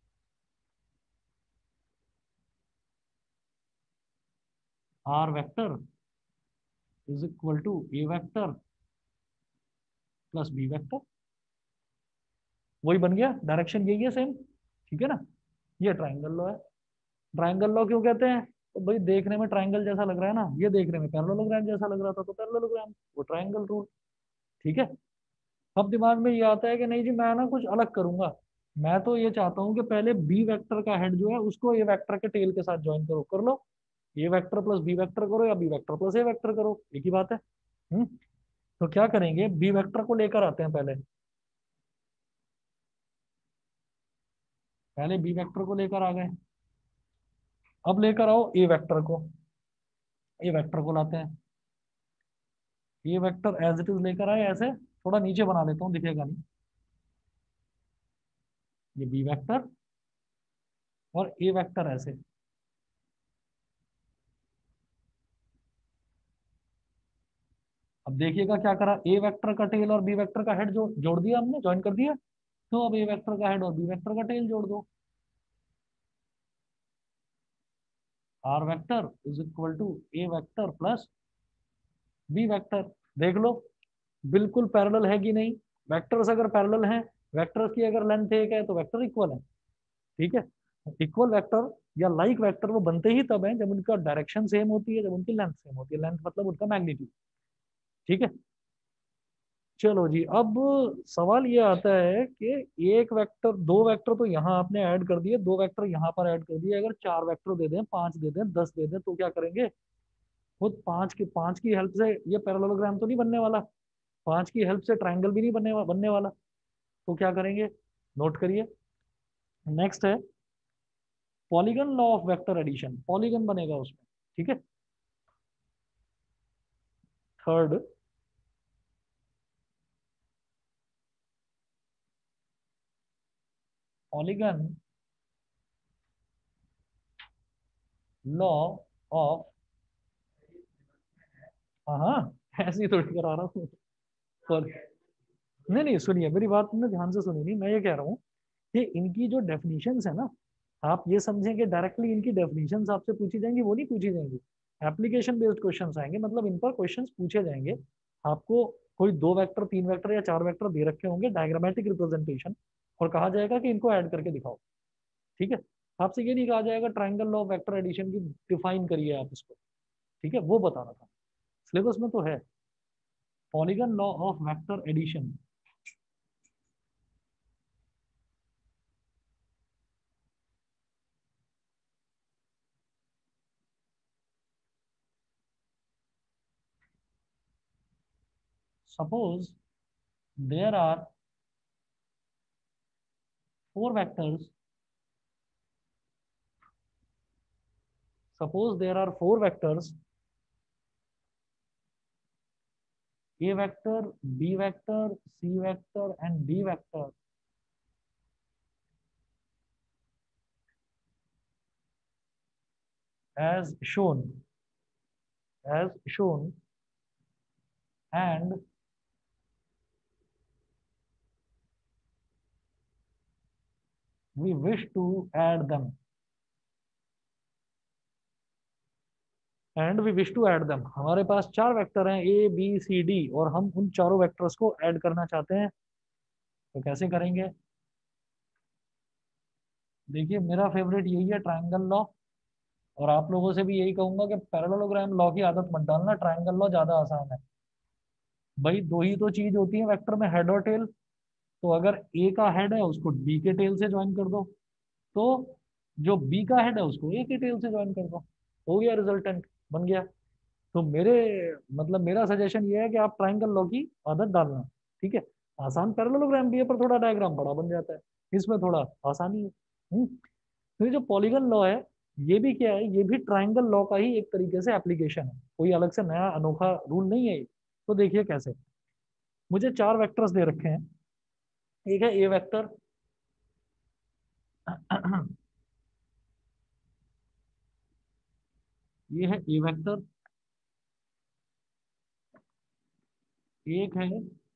Speaker 1: R vector is equal to A vector plus b vector, वही बन गया, डायरेक्शन यही है सेम, ठीक है ना। ये ट्राइंगल लॉ है। ट्राइंगल लॉ क्यों कहते हैं, तो भाई देखने में ट्राइंगल जैसा लग रहा है ना, ये देखने में पैरेललोग्राम जैसा लग रहा था तो पैरेललोग्राम, वो ट्राइंगल रूल, ठीक है। अब दिमाग में ये आता है कि नहीं जी मैं ना कुछ अलग करूंगा, मैं तो ये चाहता हूँ कि पहले बी वेक्टर का हेड जो है उसको ए वेक्टर के टेल के साथ ज्वाइन करो, कर लो, a vector plus b vector करो या बी वेक्टर प्लस ए वेक्टर करो, एक ही बात है। हम्म तो क्या करेंगे, बी वेक्टर को लेकर आते हैं पहले, पहले बी वेक्टर को लेकर आ गए, अब लेकर आओ ए वेक्टर को, ए वेक्टर को लाते हैं, ये वेक्टर एज इट इज लेकर आए ऐसे, थोड़ा नीचे बना लेता हूँ दिखेगा नहीं, ये बी वेक्टर और ए वेक्टर ऐसे, अब देखिएगा क्या करा, ए वेक्टर का टेल और बी वेक्टर का हेड जो जोड़ दिया हमने, ज्वाइन कर दिया, तो अब ए वेक्टर का हेड और बी वेक्टर का टेल जोड़ दो, r vector is equal to A vector plus b vector. देख लो बिल्कुल पैरेलल है कि नहीं, वेक्टर्स अगर पैरेलल हैं, वेक्टर्स की अगर लेंथ एक है तो वेक्टर इक्वल है, ठीक है। इक्वल वेक्टर या लाइक वेक्टर वो बनते ही तब हैं जब उनका डायरेक्शन सेम होती है, जब उनकी लेंथ सेम होती है, लेंथ मतलब उनका मैग्नीट्यूड, ठीक है। चलो जी, अब सवाल ये आता है कि एक वेक्टर, दो वेक्टर तो यहाँ आपने ऐड कर दिए, दो वेक्टर यहाँ पर ऐड कर दिए, अगर चार वेक्टर दे दें, पांच दे दें, दस दे दें, तो क्या करेंगे, खुद पांच की पांच की हेल्प से ये पैरेललोग्राम तो नहीं बनने वाला, पांच की हेल्प से ट्राइंगल भी नहीं बनने वा, बनने वाला, तो क्या करेंगे, नोट करिए, नेक्स्ट है polygon law of vector addition, polygon बनेगा उसमें, ठीक है। थर्ड, पॉलीगन लॉ ऑफ, हाँ हाँ ऐसे ही थोड़ी करा रहा हूँ। पर नहीं नहीं सुनिए मेरी बात, तुमने ध्यान से सुनी नहीं, मैं ये कह रहा हूँ कि इनकी जो डेफिनेशंस है ना, आप ये समझें कि डायरेक्टली इनकी डेफिनेशंस आपसे पूछी जाएंगी, वो नहीं पूछी जाएंगी। एप्लीकेशन बेस्ड क्वेश्चंस आएंगे, मतलब इन पर क्वेश्चंस पूछे जाएंगे। आपको कोई दो वेक्टर, तीन वेक्टर या चार वेक्टर दे रखे होंगे, डायग्रामेटिक रिप्रेजेंटेशन, और कहा जाएगा कि इनको ऐड करके दिखाओ, ठीक है। आपसे ये नहीं कहा जाएगा triangle law of vector addition की डिफाइन करिए आप इसको, ठीक है, वो बताना था। सिलेबस में तो है polygon law of vector addition. Suppose there are four vectors, suppose there are four vectors, a vector, b vector, c vector and d vector, as shown, as shown, and we wish to add them, and we wish to add them. हमारे पास चार vector हैं A B C D, और हम उन चारों vectors को add करना चाहते हैं, तो कैसे करेंगे? देखिए मेरा फेवरेट यही है ट्रायंगल लॉ, और आप लोगों से भी यही कहूंगा कि पैरेललोग्राम लॉ की आदत मत डालना, ट्रायंगल लॉ ज्यादा आसान है। भाई दो ही तो चीज होती है वेक्टर में, हेड और टेल। तो अगर ए का हेड है उसको बी के टेल से ज्वाइन कर दो, तो जो बी का हेड है उसको ए के टेल से ज्वाइन कर दो, हो गया रिजल्टेंट, बन गया। तो मेरे मतलब मेरा सजेशन ये है कि आप ट्रायंगल लॉ की आदत डालना, ठीक है। आसान पैरेललोग्राम भी है पर थोड़ा डायग्राम बड़ा बन जाता है, इसमें थोड़ा आसानी है। हम्म, तो ये जो पॉलीगन लॉ है, ये भी क्या है, ये भी ट्रायंगल लॉ का ही एक तरीके से एप्लीकेशन है, कोई अलग से नया अनोखा रूल नहीं है ये। तो देखिए कैसे, मुझे चार वेक्टर्स दे रखे हैं। एक है ए वेक्टर, ये है ए वेक्टर, एक है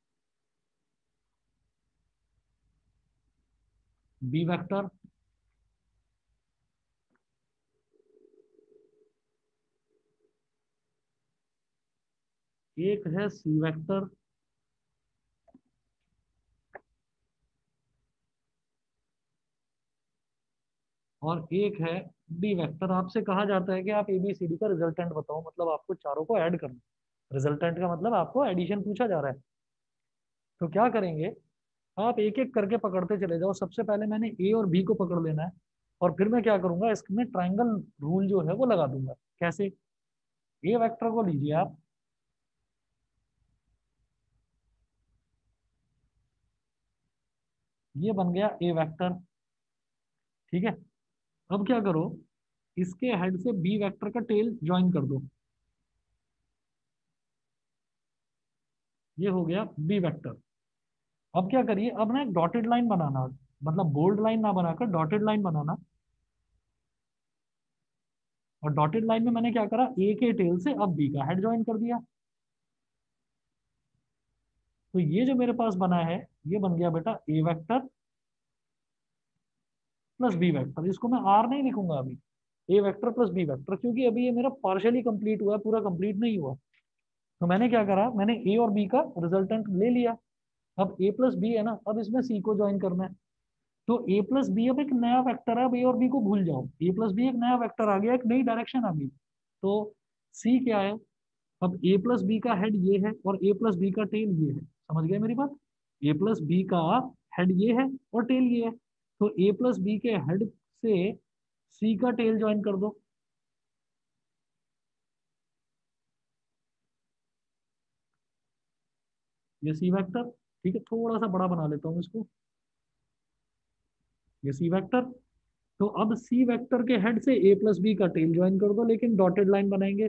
Speaker 1: बी वेक्टर, एक है सी वेक्टर, और एक है डी वेक्टर। आपसे कहा जाता है कि आप एबीसीडी का रिजल्टेंट बताओ, मतलब आपको चारों को ऐड करना। रिजल्टेंट का मतलब आपको एडिशन पूछा जा रहा है। तो क्या करेंगे, आप एक एक करके पकड़ते चले जाओ। सबसे पहले मैंने ए और बी को पकड़ लेना है, और फिर मैं क्या करूंगा, इसमें ट्राइंगल रूल जो है वो लगा दूंगा। कैसे? ए वेक्टर को लीजिए आप, ये बन गया ए वेक्टर, ठीक है। अब क्या करो, इसके हेड से बी वेक्टर का टेल ज्वाइन कर दो, ये हो गया बी वेक्टर। अब क्या करिए, अब ना एक डॉटेड लाइन बनाना, मतलब बोल्ड लाइन ना बनाकर डॉटेड लाइन बनाना। और डॉटेड लाइन में मैंने क्या करा, ए के टेल से अब बी का हेड ज्वाइन कर दिया। तो ये जो मेरे पास बना है, ये बन गया बेटा a vector plus b vector. इसको मैं आर नहीं लिखूंगा अभी, a vector plus b vector, क्योंकि अभी ये मेरा पार्शियली कंप्लीट हुआ है, पूरा कंप्लीट नहीं हुआ। तो मैंने क्या करा, मैंने ए और बी का रिजल्टेंट ले लिया। अब ए प्लस बी है ना, अब इसमें सी को ज्वाइन करना है। तो ए प्लस बी अब एक नया वेक्टर है, अब ए और बी को भूल जाओ, ए प्लस बी एक नया वेक्टर आ गया, एक नई डायरेक्शन आ गई। तो सी क्या है, अब ए प्लस बी का हेड ये है और ए प्लस बी का टेल ये है, समझ गए मेरी बात? ए प्लस बी का हेड ये है और टेल ये है, तो ए प्लस बी के हेड से सी का टेल ज्वाइन कर दो, ये सी वेक्टर, ठीक है। थोड़ा सा बड़ा बना लेता हूँ इसको, ये सी वेक्टर। तो अब सी वेक्टर के हेड से ए प्लस बी का टेल ज्वाइन कर दो, लेकिन डॉटेड लाइन बनाएंगे।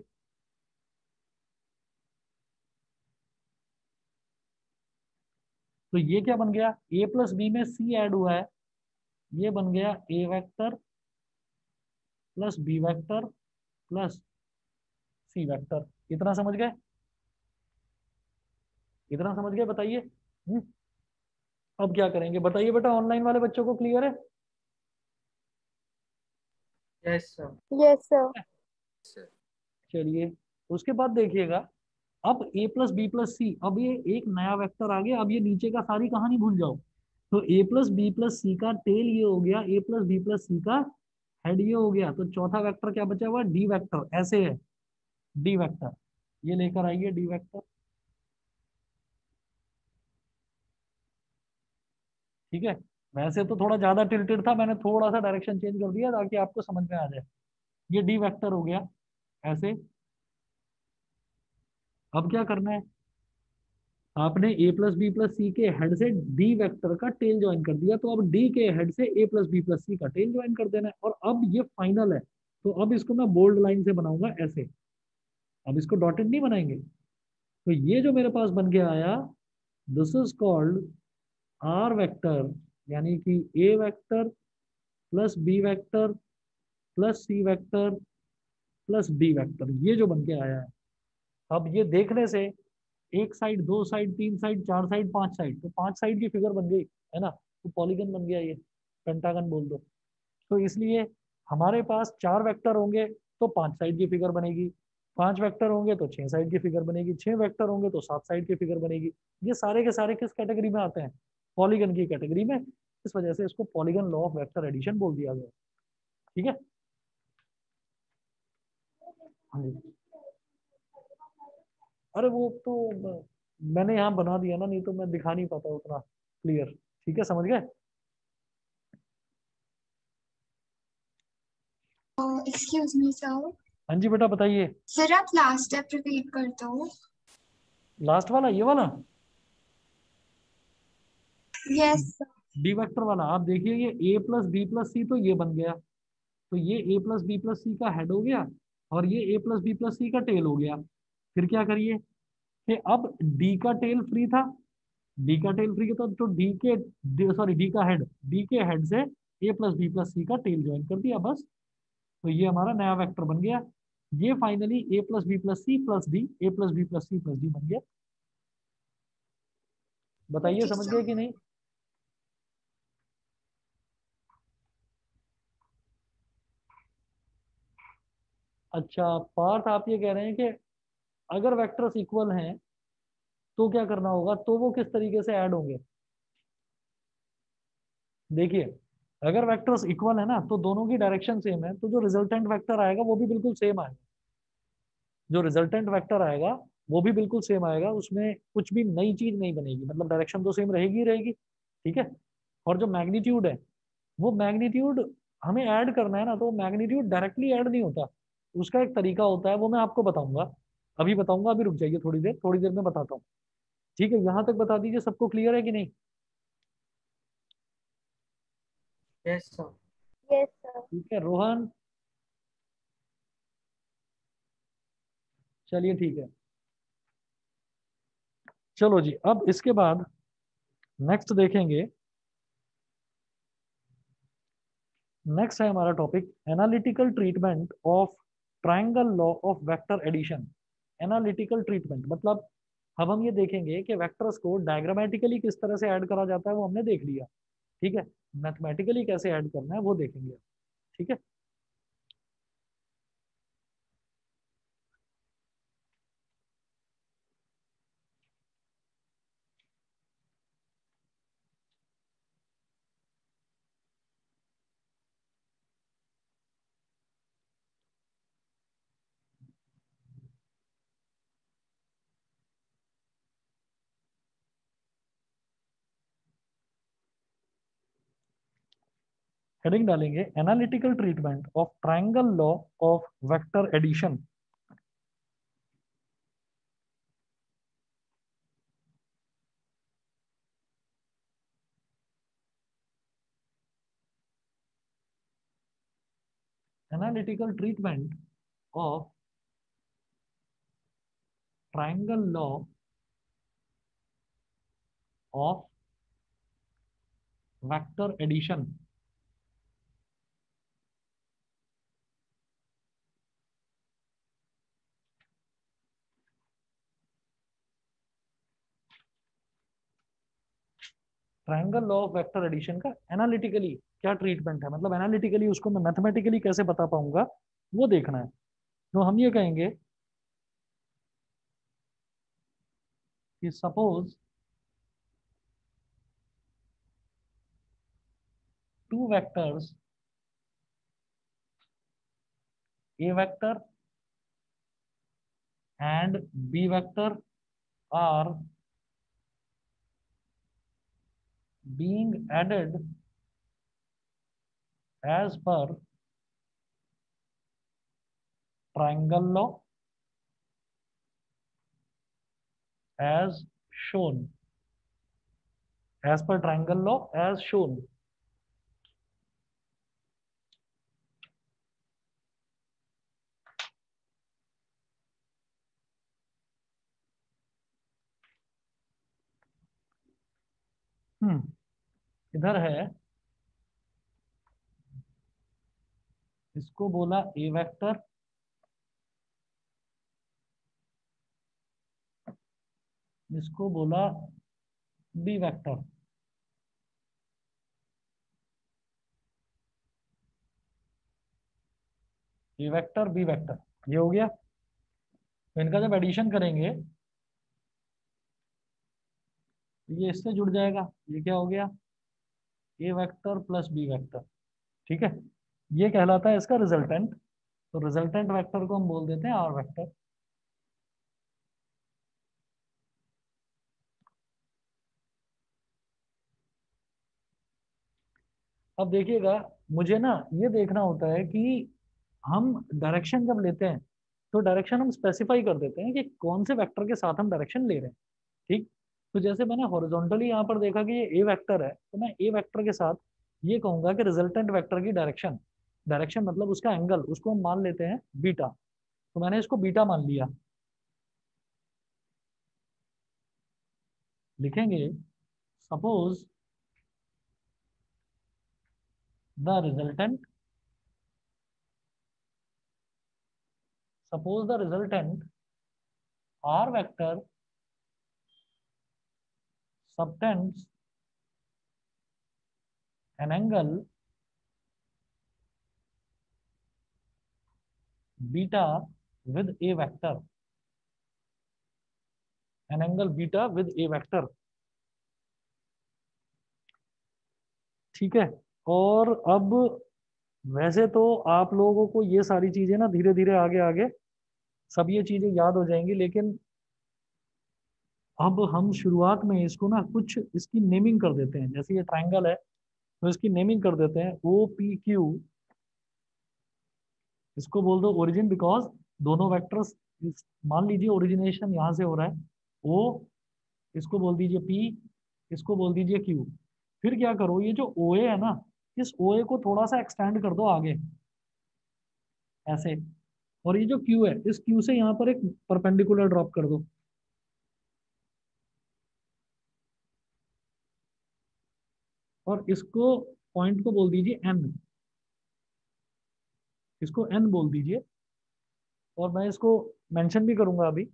Speaker 1: तो ये क्या बन गया, ए प्लस बी में सी ऐड हुआ है, ये बन गया a vector plus b vector plus c vector. इतना समझ गए, इतना समझ गए, बताइए। हम्म, अब क्या करेंगे बताइए बेटा, ऑनलाइन वाले बच्चों को क्लियर है?
Speaker 2: Yes sir.
Speaker 4: Yes sir.
Speaker 2: Sir
Speaker 1: चलिए, उसके बाद देखिएगा, अब a plus b plus c, अब ये एक नया वेक्टर आ गया। अब ये नीचे का सारी कहानी भूल जाओ। तो a plus b plus c का टेल ये हो गया, a plus b plus c का हेड ये हो गया। तो चौथा वेक्टर क्या बचा हुआ, डी वेक्टर, ऐसे है डी वेक्टर। ये लेकर आइए डी वेक्टर, ठीक है। वैसे तो थोड़ा ज्यादा टिल्टेड था, मैंने थोड़ा सा डायरेक्शन चेंज कर दिया ताकि आपको समझ में आ जाए। ये डी वेक्टर हो गया ऐसे। अब क्या करना है, आपने a plus b plus c के हेड से d वेक्टर का टेल ज्वाइन कर दिया, तो अब d के हेड से a plus b plus c का टेल ज्वाइन कर देना है। और अब ये फाइनल है, तो अब इसको मैं बोल्ड लाइन से बनाऊंगा ऐसे। अब इसको डॉटेड नहीं बनाएंगे। तो ये जो मेरे पास बन के आया, this is called r vector, यानी कि a vector plus b vector plus c vector plus d vector, ये जो बन के आया है। अब ये देखने से एक साइड, दो साइड, तीन साइड, चार साइड, पांच साइड, तो पांच साइड की फिगर बन गई है ना, तो पॉलीगन बन गया, ये पेंटागन बोल दो। तो इसलिए हमारे पास चार वेक्टर होंगे तो पांच साइड की फिगर बनेगी, पांच वेक्टर होंगे तो छह साइड की फिगर बनेगी, छह वेक्टर होंगे तो सात साइड की फिगर बनेगी। ये सारे के सारे किस कैटेगरी में आते हैं, पॉलीगन की कैटेगरी में। इस वजह से इसको polygon law of vector addition बोल दिया गया। ठीक है, हाँ जी। अरे वो तो ब- मैंने यहाँ बना दिया ना, नहीं तो मैं दिखा नहीं पाता उतना क्लियर। ठीक है, समझ गए।
Speaker 3: Excuse me sir.
Speaker 1: हाँ जी बेटा बताइए।
Speaker 3: सर आप लास्ट स्टेप रिपीट कर दो।
Speaker 1: लास्ट वाला, ये वाला
Speaker 3: यस।
Speaker 1: डी वेक्टर वाला, आप देखिए ये a plus b plus c, तो ये बन गया। तो ये a plus b plus c का हेड हो गया, और ये a plus b plus c का टेल हो गया। फिर क्या करिए कि अब डी का टेल फ्री था, डी का टेल फ्री था, तो डी के, सॉरी डी का हेड, डी के हेड से a plus b plus c का टेल ज्वाइन कर दिया बस। तो ये हमारा नया वेक्टर बन गया। ये finally a plus b plus c plus d, a plus b plus c plus d बन गया। बताइए
Speaker 3: ओके
Speaker 1: समझ गए
Speaker 3: सर।
Speaker 1: कि नहीं? अच्छा पार्थ, आप ये कह रहे हैं कि अगर वेक्टर्स इक्वल हैं तो क्या करना होगा, तो वो किस तरीके से ऐड होंगे। देखिए, अगर वेक्टर्स इक्वल है ना, तो दोनों की डायरेक्शन सेम है, तो जो रिजल्टेंट वेक्टर आएगा वो भी बिल्कुल सेम आएगा। जो रिजल्टेंट वेक्टर आएगा वो भी बिल्कुल सेम आएगा, उसमें कुछ भी नई चीज नहीं बनेगी, मतलब डायरेक्शन तो सेम रहेगी ही रहेगी। ठीक है। और जो मैग्नीट्यूड है, वो मैग्नीट्यूड हमें ऐड करना है ना, तो मैग्नीट्यूड डायरेक्टली ऐड नहीं होता, उसका एक तरीका होता है, वो मैं आपको बताऊंगा। अभी बताऊंगा, अभी रुक जाइए थोड़ी देर, थोड़ी देर में बताता हूँ। ठीक है, यहाँ तक बता दीजिए, सबको क्लियर है कि नहीं?
Speaker 2: Yes sir.
Speaker 4: Yes sir.
Speaker 1: ठीक है रोहन, चलिए ठीक है। चलो जी, अब इसके बाद नेक्स्ट देखेंगे। नेक्स्ट है हमारा topic analytical treatment of triangle law of vector addition. Analytical treatment मतलब, अब हम ये देखेंगे कि वेक्टर्स को डायग्रामेटिकली किस तरह से ऐड करा जाता है, वो हमने देख लिया। ठीक है, मैथमेटिकली कैसे ऐड करना है वो देखेंगे। ठीक है। हेडिंग डालेंगे analytical treatment of triangle law of vector addition. analytical treatment of triangle law of vector addition. Triangle law of vector addition का एनालिटिकली क्या ट्रीटमेंट है, मतलब एनालिटिकली उसको मैं मैथमेटिकली कैसे बता पाऊंगा, वो देखना है। तो हम ये कहेंगे कि suppose two vectors a vector and B vector are being added as per triangle law as shown, as per triangle law as shown. Hmm इधर है, इसको बोला ए वेक्टर, इसको बोला b vector. A vector b vector ये हो गया। तो इनका जब एडिशन करेंगे तो ये इससे जुड़ जाएगा, ये क्या हो गया, a vector plus b vector. ठीक है, ये कहलाता है इसका रिजल्टेंट। तो रिजल्टेंट वेक्टर को हम बोल देते हैं आर वेक्टर। अब देखिएगा, मुझे ना ये देखना होता है कि हम डायरेक्शन जब लेते हैं तो डायरेक्शन हम स्पेसिफाई कर देते हैं कि कौन से वेक्टर के साथ हम डायरेक्शन ले रहे हैं। ठीक, तो जैसे मैंने हॉरिजॉन्टली यहाँ पर देखा कि ये ए वेक्टर है, तो मैं ए वेक्टर के साथ ये कहूंगा कि रिजल्टेंट वेक्टर की डायरेक्शन, डायरेक्शन मतलब उसका एंगल, उसको हम मान लेते हैं बीटा। तो मैंने इसको बीटा मान लिया। लिखेंगे suppose the resultant, suppose the resultant R vector subtends an angle beta with a vector, an angle beta with a vector। ठीक है, और अब वैसे तो आप लोगों को ये सारी चीजें ना धीरे धीरे आगे आगे सब ये चीजें याद हो जाएंगी, लेकिन अब हम शुरुआत में इसको ना कुछ इसकी नेमिंग कर देते हैं। जैसे ये ट्रायंगल है तो इसकी नेमिंग कर देते हैं ओ पी क्यू। इसको बोल दो ओरिजिन, बिकॉज दोनों वेक्टर्स, मान लीजिए ओरिजिनेशन यहाँ से हो रहा है ओ, इसको बोल दीजिए पी, इसको बोल दीजिए क्यू। फिर क्या करो, ये जो ओ ए है ना, इस ओ ए को थोड़ा सा एक्सटेंड कर दो आगे ऐसे, और ये जो क्यू है इस क्यू से यहाँ पर एक परपेंडिकुलर ड्रॉप कर दो। और इसको पॉइंट को बोल दीजिए एन, इसको एन बोल दीजिए, और मैं इसको मेंशन भी करूंगा अभी।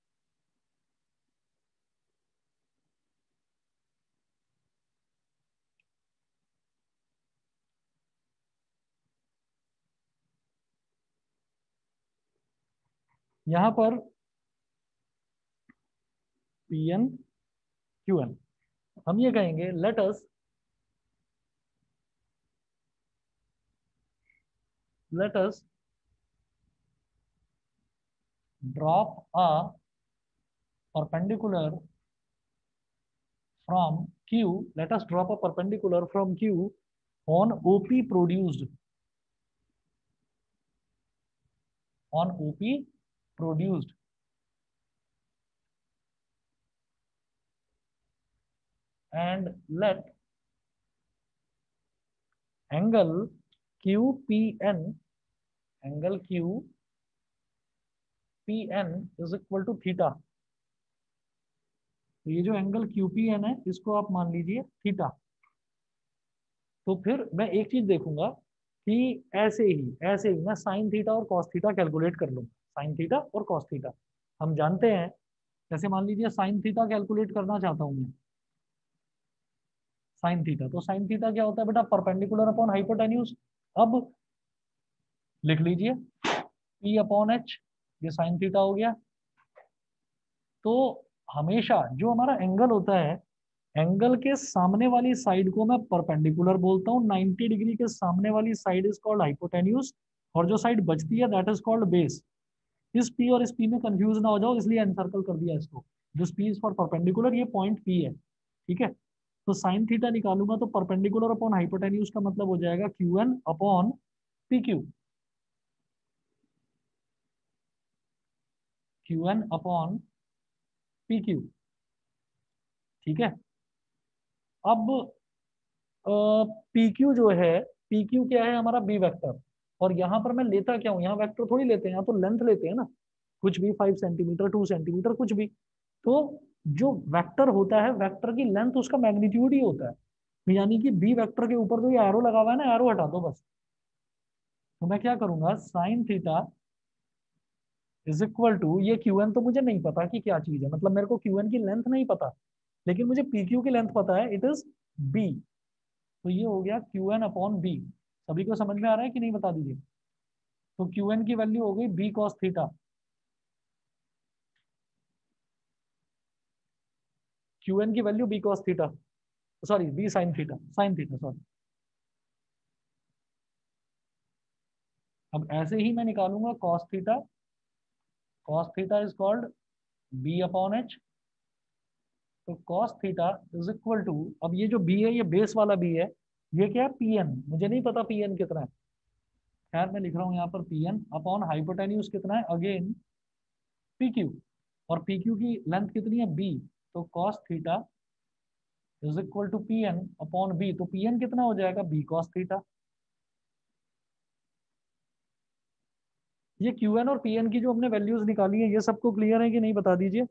Speaker 1: यहां पर पी एन क्यू एन, हम ये कहेंगे let us let us drop a perpendicular from Q, let us drop a perpendicular from Q on O P produced, on O P produced, and let angle Q P N angle Q P N is equal to theta. तो ये जो angle Q P N है इसको आप मान लीजिए theta. तो फिर मैं एक चीज देखूंगा कि ऐसे ही ऐसे ही मैं साइन थीटा और कॉस थीटा कैलकुलेट कर लूंगा। साइन थीटा और कॉस थीटा हम जानते हैं। जैसे मान लीजिए साइन थीटा कैलकुलेट करना चाहता हूं मैं, साइन थीटा। तो साइन थीटा क्या होता है बेटा, परपेंडिकुलर अपॉन हाइपोटेन्यूज। अब लिख लीजिए पी अपॉन एच, ये साइन थीटा हो गया। तो हमेशा जो हमारा एंगल होता है, एंगल के सामने वाली साइड को मैं परपेंडिकुलर बोलता हूँ। नाइंटी डिग्री के सामने वाली साइड इज कॉल्ड हाइपोटेन्यूज, और जो साइड बचती है दैट इज कॉल्ड बेस। इस पी और इस पी में कंफ्यूज ना हो जाओ, इसलिए एनसर्कल कर दिया इसको। This P is for perpendicular, ये पॉइंट पी है, ठीक है। तो साइन थीटा निकालूंगा तो परपेंडिकुलर अपॉन हाइपोटेन्यूज का मतलब हो जाएगा Q N upon P Q. Q N upon P Q, ठीक है। अब पी क्यू जो है, पी क्यू क्या है हमारा बी वेक्टर। और यहाँ पर मैं लेता क्या हूँ, यहाँ वेक्टर थोड़ी लेते हैं, यहाँ तो लेंथ लेते हैं ना, कुछ भी फाइव सेंटीमीटर टू सेंटीमीटर कुछ भी। तो जो वेक्टर होता है, वेक्टर की लेंथ उसका मैग्नीट्यूड ही होता है। तो यानी कि बी वेक्टर के ऊपर जो ये एरो लगा हुआ है ना, एरो हटा दो बस। तो मैं क्या करूंगा, sine theta is equal to, ये क्यू एन तो मुझे नहीं पता कि क्या चीज है, मतलब मेरे को क्यू एन की लेंथ नहीं पता, लेकिन मुझे पी क्यू की लेंथ पता है, इट इज बी। तो ये हो गया क्यू एन अपॉन बी। सभी को समझ में आ रहा है कि नहीं, बता दीजिए। तो क्यू एन की वैल्यू हो गई B cos theta. Q N की value B cos theta, sorry B sine theta, sine theta sorry. अब ऐसे ही मैं निकालूंगा cos theta. Cos theta is called B upon H. तो cos theta is equal to, अब ये जो बी है ये बेस वाला बी है, ये क्या है पी एन, मुझे नहीं पता पी एन कितना है। खैर मैं लिख रहा हूँ यहाँ पर पी एन अपॉन हाइपोटेन्यूज कितना है, अगेन पी क्यू। और पी क्यू की लेंथ कितनी है बी। तो cos theta is equal to P N upon B. तो पी एन कितना हो जाएगा, बी कॉस थीटा। ये क्यू एन और पी एन की जो हमने वैल्यूज निकाली है, ये सबको क्लियर है कि नहीं, बता दीजिए।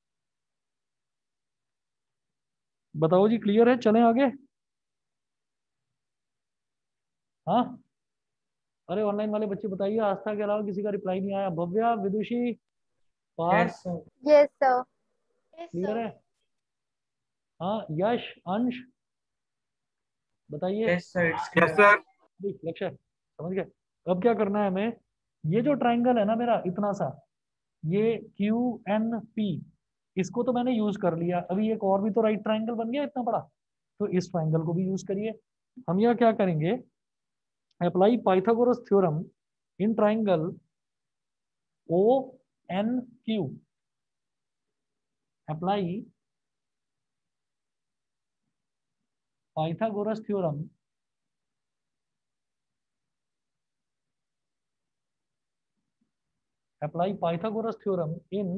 Speaker 1: बताओ जी, क्लियर है, चलें आगे। हाँ, अरे ऑनलाइन वाले बच्चे बताइए, आस्था के अलावा किसी का रिप्लाई नहीं आया। Bhavya, Vidushi, Parth,
Speaker 2: Yes, sir.
Speaker 4: Yes, sir. Yes,
Speaker 1: clear
Speaker 4: sir.
Speaker 1: है। हाँ, यश, अंश, बताइए।
Speaker 2: Yes, sir. It's
Speaker 5: yes
Speaker 2: clear.
Speaker 5: Sir.
Speaker 1: ठीक, लक्ष्य समझ गए। अब क्या करना है हमें, ये जो ट्राइंगल है ना मेरा इतना सा, ये क्यू एन पी, इसको तो मैंने यूज कर लिया। अभी एक और भी तो राइट ट्राइंगल बन गया इतना बड़ा, तो इस ट्राइंगल को भी यूज करिए। हम यह क्या करेंगे, apply Pythagoras theorem in triangle O N Q. Apply Pythagoras theorem apply Pythagoras theorem in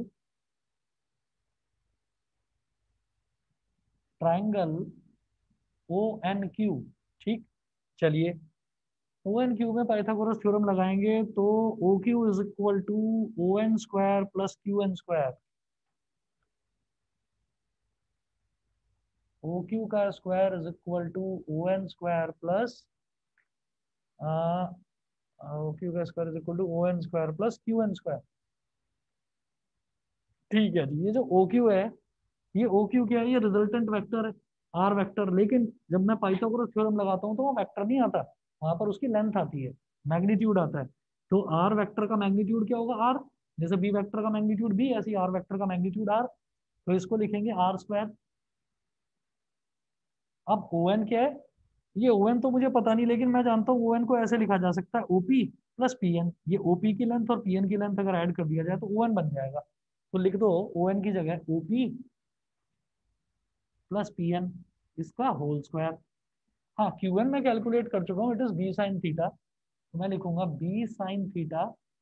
Speaker 1: triangle O N Q. ठीक, चलिए ओ एन क्यू में पाइथागोरस थ्योरम लगाएंगे तो O Q is equal to O N square plus Q N square. O Q का square is equal to O N square plus O Q का square is equal to O N square plus Q N square. ठीक है जी, ये जो O Q है, ये O Q क्या है, ये रिजल्टेंट वेक्टर है, आर वेक्टर। लेकिन जब मैं पाइथागोरस थ्योरम लगाता हूँ तो वो वेक्टर नहीं आता, वहां पर उसकी लेंथ आती है, मैग्नीट्यूड आता है। तो आर वेक्टर का मैग्नीट्यूड क्या होगा, आर। जैसे बी वेक्टर का मैग्नीट्यूड बी, ऐसे ही आर वेक्टर का मैग्नीट्यूड आर। तो इसको लिखेंगे आर स्क्वायर। अब ओ एन क्या है, ये ओ एन तो मुझे पता नहीं, लेकिन मैं जानता हूँ ओ एन को ऐसे लिखा जा सकता है ओपी प्लस पी एन। ये ओपी की लेंथ और पी एन की लेंथ अगर ऐड कर दिया जाए तो ओ एन बन जाएगा। तो लिख दो ओ एन की जगह ओपी प्लस पी एन, इसका होल स्क्वायर। हाँ, क्यू एन मैं कैलकुलेट कर चुका हूँ, it is B sine theta. तो मैं लिखूंगा बी साइन थीटा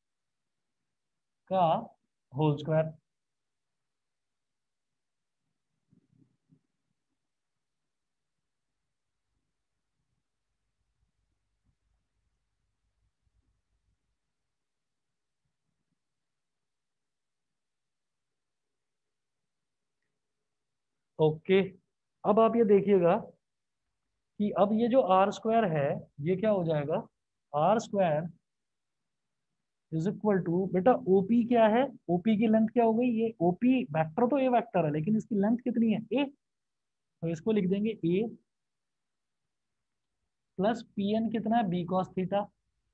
Speaker 1: का होल स्क्वायर। ओके, अब आप ये देखिएगा कि अब ये जो आर स्क्वायर है ये क्या हो जाएगा, R square is equal to, बेटा ओपी क्या है, ओपी की लेंथ क्या हो गई, ये ओपी वेक्टर तो ए वेक्टर है लेकिन इसकी लेंथ कितनी है, ए, तो इसको लिख देंगे ए प्लस पी एन कितना है, बी कॉस थीटा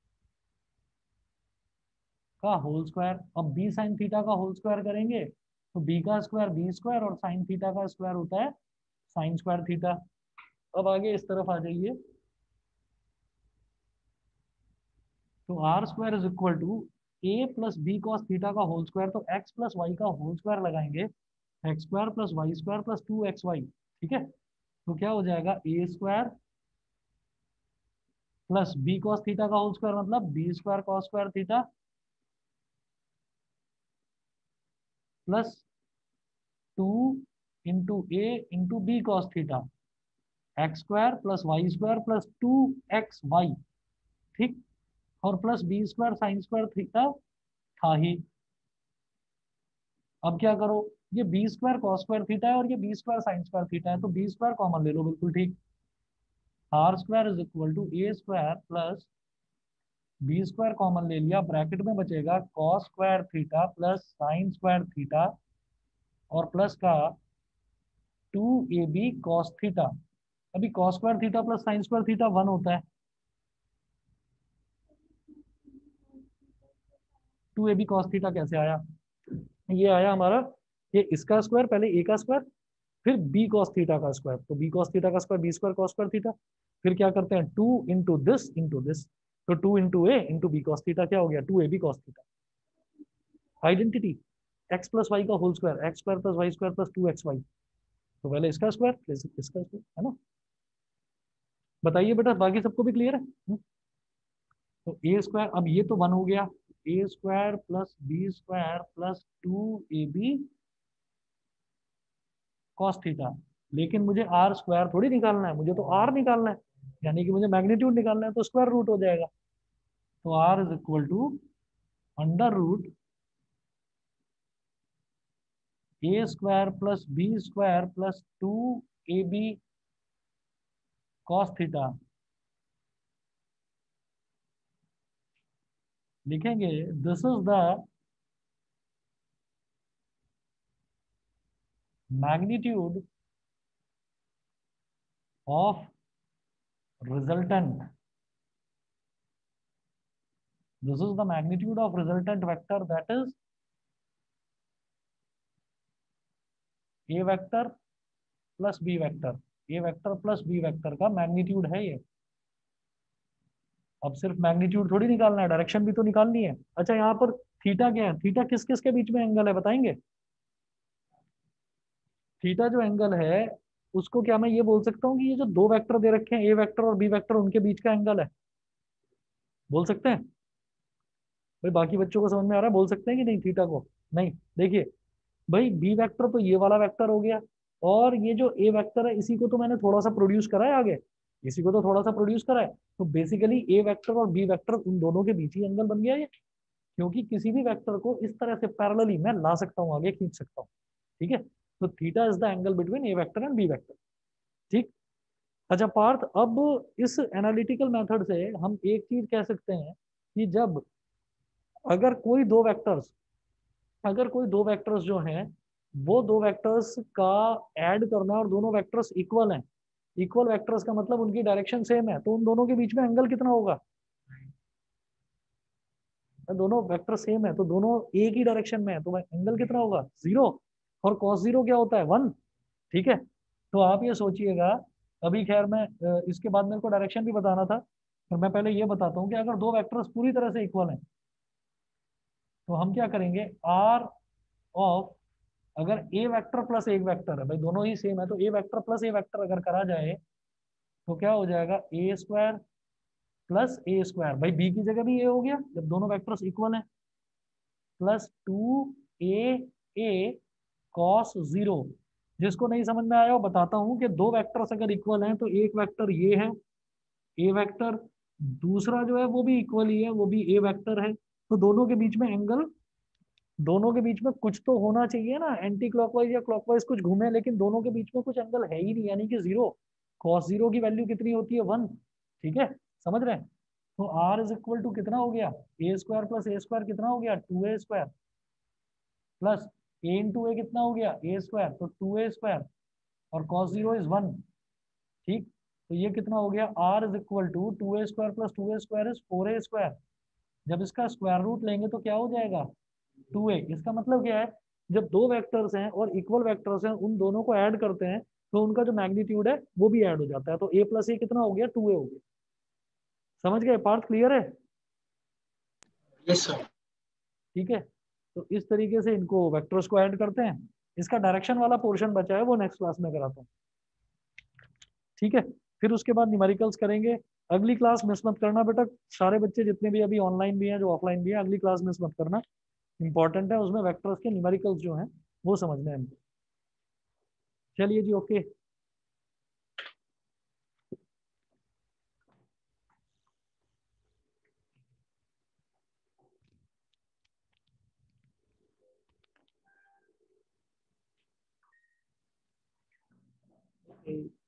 Speaker 1: का होल स्क्वायर। अब बी साइन थीटा का होल स्क्वायर करेंगे तो बी का स्क्वायर बी स्क्वायर और साइन थीटा का स्क्वायर होता है साइन स्क्वायर थीटा। अब आगे इस तरफ आ जाइए, तो R square is equal to A plus B cos theta का होल स्क्वायर, तो एक्स प्लस वाई का होल स्क्वायर लगाएंगे, X square plus Y square plus two X Y, ठीक है। तो क्या हो जाएगा, A square plus B cos theta का होल स्क्वायर मतलब B square cos square theta plus two into A into B cos theta, X square plus Y square plus two X Y, ठीक, और plus B square sine square theta था ही। अब क्या करो, ये B square cos square theta है और ये B square sine square theta है, तो बी स्क्वायर कॉमन ले लो, बिल्कुल ठीक। R square is equal to A square plus B square common ले लिया, ब्रैकेट में बचेगा cos square theta plus sine square theta और प्लस का two A B cos theta. अभी cos square theta plus sine square theta one होता है, two A B cos theta कैसे आया, ये आया हमारा, ये इसका स्क्वायर, पहले ए का स्क्वायर फिर बी कॉस थीटा का स्क्वायर, तो बी कॉस थीटा का square B square cos square theta, फिर क्या करते हैं two into this into this, तो two into A into B cos theta क्या हो गया, two A B cos theta. Identity, X plus Y का whole square, X square plus Y square plus two X Y, तो पहले इसका square फिर इसका स्क्वायर, है ना। बताइए बेटा, बाकी सबको भी क्लियर है। हुँ? तो ए स्क्वायर, अब ये तो वन हो गया, A square plus B square plus two A B cos theta, लेकिन मुझे आर स्क्वायर थोड़ी निकालना है, मुझे तो आर निकालना है, यानी कि मुझे मैग्नीट्यूड निकालना है, तो स्क्वायर रूट हो जाएगा, तो R is equal to under root A square plus B square plus two A B cos theta. लिखेंगे this is the magnitude of resultant, this is the magnitude of resultant vector, that is a vector plus b vector, a vector plus b vector का magnitude है ये। अब सिर्फ magnitude थोड़ी निकालना है, direction भी तो निकालनी है। अच्छा, यहाँ पर थीटा क्या है, थीटा किस किस के बीच में एंगल है बताएंगे। थीटा जो एंगल है उसको क्या मैं ये बोल सकता हूँ कि ये जो दो वेक्टर दे रखे हैं, ए वेक्टर और बी वेक्टर, उनके बीच का एंगल है, बोल सकते हैं। भाई बाकी बच्चों को समझ में आ रहा है, बोल सकते हैं कि नहीं थीटा को, नहीं। देखिए भाई, बी वेक्टर तो ये वाला वेक्टर हो गया, और ये जो ए वेक्टर है इसी को तो मैंने थोड़ा सा प्रोड्यूस करा है आगे, इसी को तो थोड़ा सा प्रोड्यूस करा है, तो बेसिकली ए वेक्टर और बी वेक्टर उन दोनों के बीच ही एंगल बन गया ये, क्योंकि किसी भी वेक्टर को इस तरह से पैरेलली मैं ला सकता हूँ, आगे खींच सकता हूँ, ठीक है। तो theta is the angle between A vector and B vector, ठीक। अच्छा पार्थ, अब इस एनालिटिकल मेथड से हम एक चीज कह सकते हैं कि जब अगर कोई दो वेक्टर्स अगर कोई दो वेक्टर्स जो हैं वो दो वेक्टर्स का ऐड करना और दोनों वेक्टर्स इक्वल हैं, इक्वल वेक्टर्स का मतलब उनकी डायरेक्शन सेम है, तो उन दोनों के बीच में एंगल कितना होगा, दोनों वेक्टर सेम है तो दोनों एक ही डायरेक्शन में है, तो एंगल कितना होगा, जीरो, और कॉस जीरो क्या होता है, वन, ठीक है। तो आप ये सोचिएगा, अभी खैर मैं अ, इसके बाद मेरे को डायरेक्शन भी बताना था, पर मैं पहले ये बताता हूँ कि अगर दो वेक्टर्स पूरी तरह से इक्वल हैं तो हम क्या करेंगे, आर ऑफ, अगर ए वेक्टर प्लस एक वेक्टर है, भाई दोनों ही सेम है, तो A vector plus A vector अगर करा जाए तो क्या हो जाएगा, A square plus A square, भाई बी की जगह भी ए हो गया जब दोनों वेक्टर्स इक्वल हैं, plus two A A cos zero. जिसको नहीं समझ में आया वो बताता हूँ कि दो वेक्टर्स अगर इक्वल हैं तो एक वेक्टर ये है ए वेक्टर, दूसरा जो है वो भी इक्वल ही है, वो भी ए वेक्टर है, तो दोनों के बीच में एंगल दोनों के बीच में कुछ तो होना चाहिए ना, एंटी क्लॉकवाइज या क्लॉकवाइज कुछ घूमे, लेकिन दोनों के बीच में कुछ एंगल है ही नहीं, यानी कि जीरो। कॉस जीरो की वैल्यू कितनी होती है, वन। ठीक है, समझ रहे हैं? तो आर इज इक्वल टू कितना हो गया, A square plus A square कितना हो गया, two A square, plus A into A कितना हो गया, ए स्क्वायर, तो टू ए स्क्वायर, और कॉस जीरो इज वन। ठीक, तो ये कितना हो गया, R is equal to two A square plus two A square is four A square. जब इसका स्क्वायर रूट लेंगे तो क्या हो जाएगा, टू ए। इसका मतलब क्या है, जब दो वेक्टर्स हैं और इक्वल वेक्टर्स हैं, उन दोनों को ऐड करते हैं तो उनका जो मैग्नीट्यूड है वो भी ऐड हो जाता है, तो ए प्लस ए कितना हो गया, टू ए हो गया। समझ गए, पार्ट क्लियर है?
Speaker 2: Yes sir.
Speaker 1: ठीक है, तो इस तरीके से इनको वेक्टर्स को ऐड करते हैं। इसका डायरेक्शन वाला पोर्शन बचा है, वो नेक्स्ट क्लास में कराता हूँ। ठीक है, फिर उसके बाद न्यूमेरिकल्स करेंगे। अगली क्लास मिस मत करना बेटा, सारे बच्चे जितने भी अभी ऑनलाइन भी हैं, जो ऑफलाइन भी हैं, अगली क्लास मिस मत करना, इंपॉर्टेंट है। उसमें वेक्टर्स के न्यूमेरिकल्स जो हैं वो समझने हैं हमको। चलिए जी, ओके। Okay.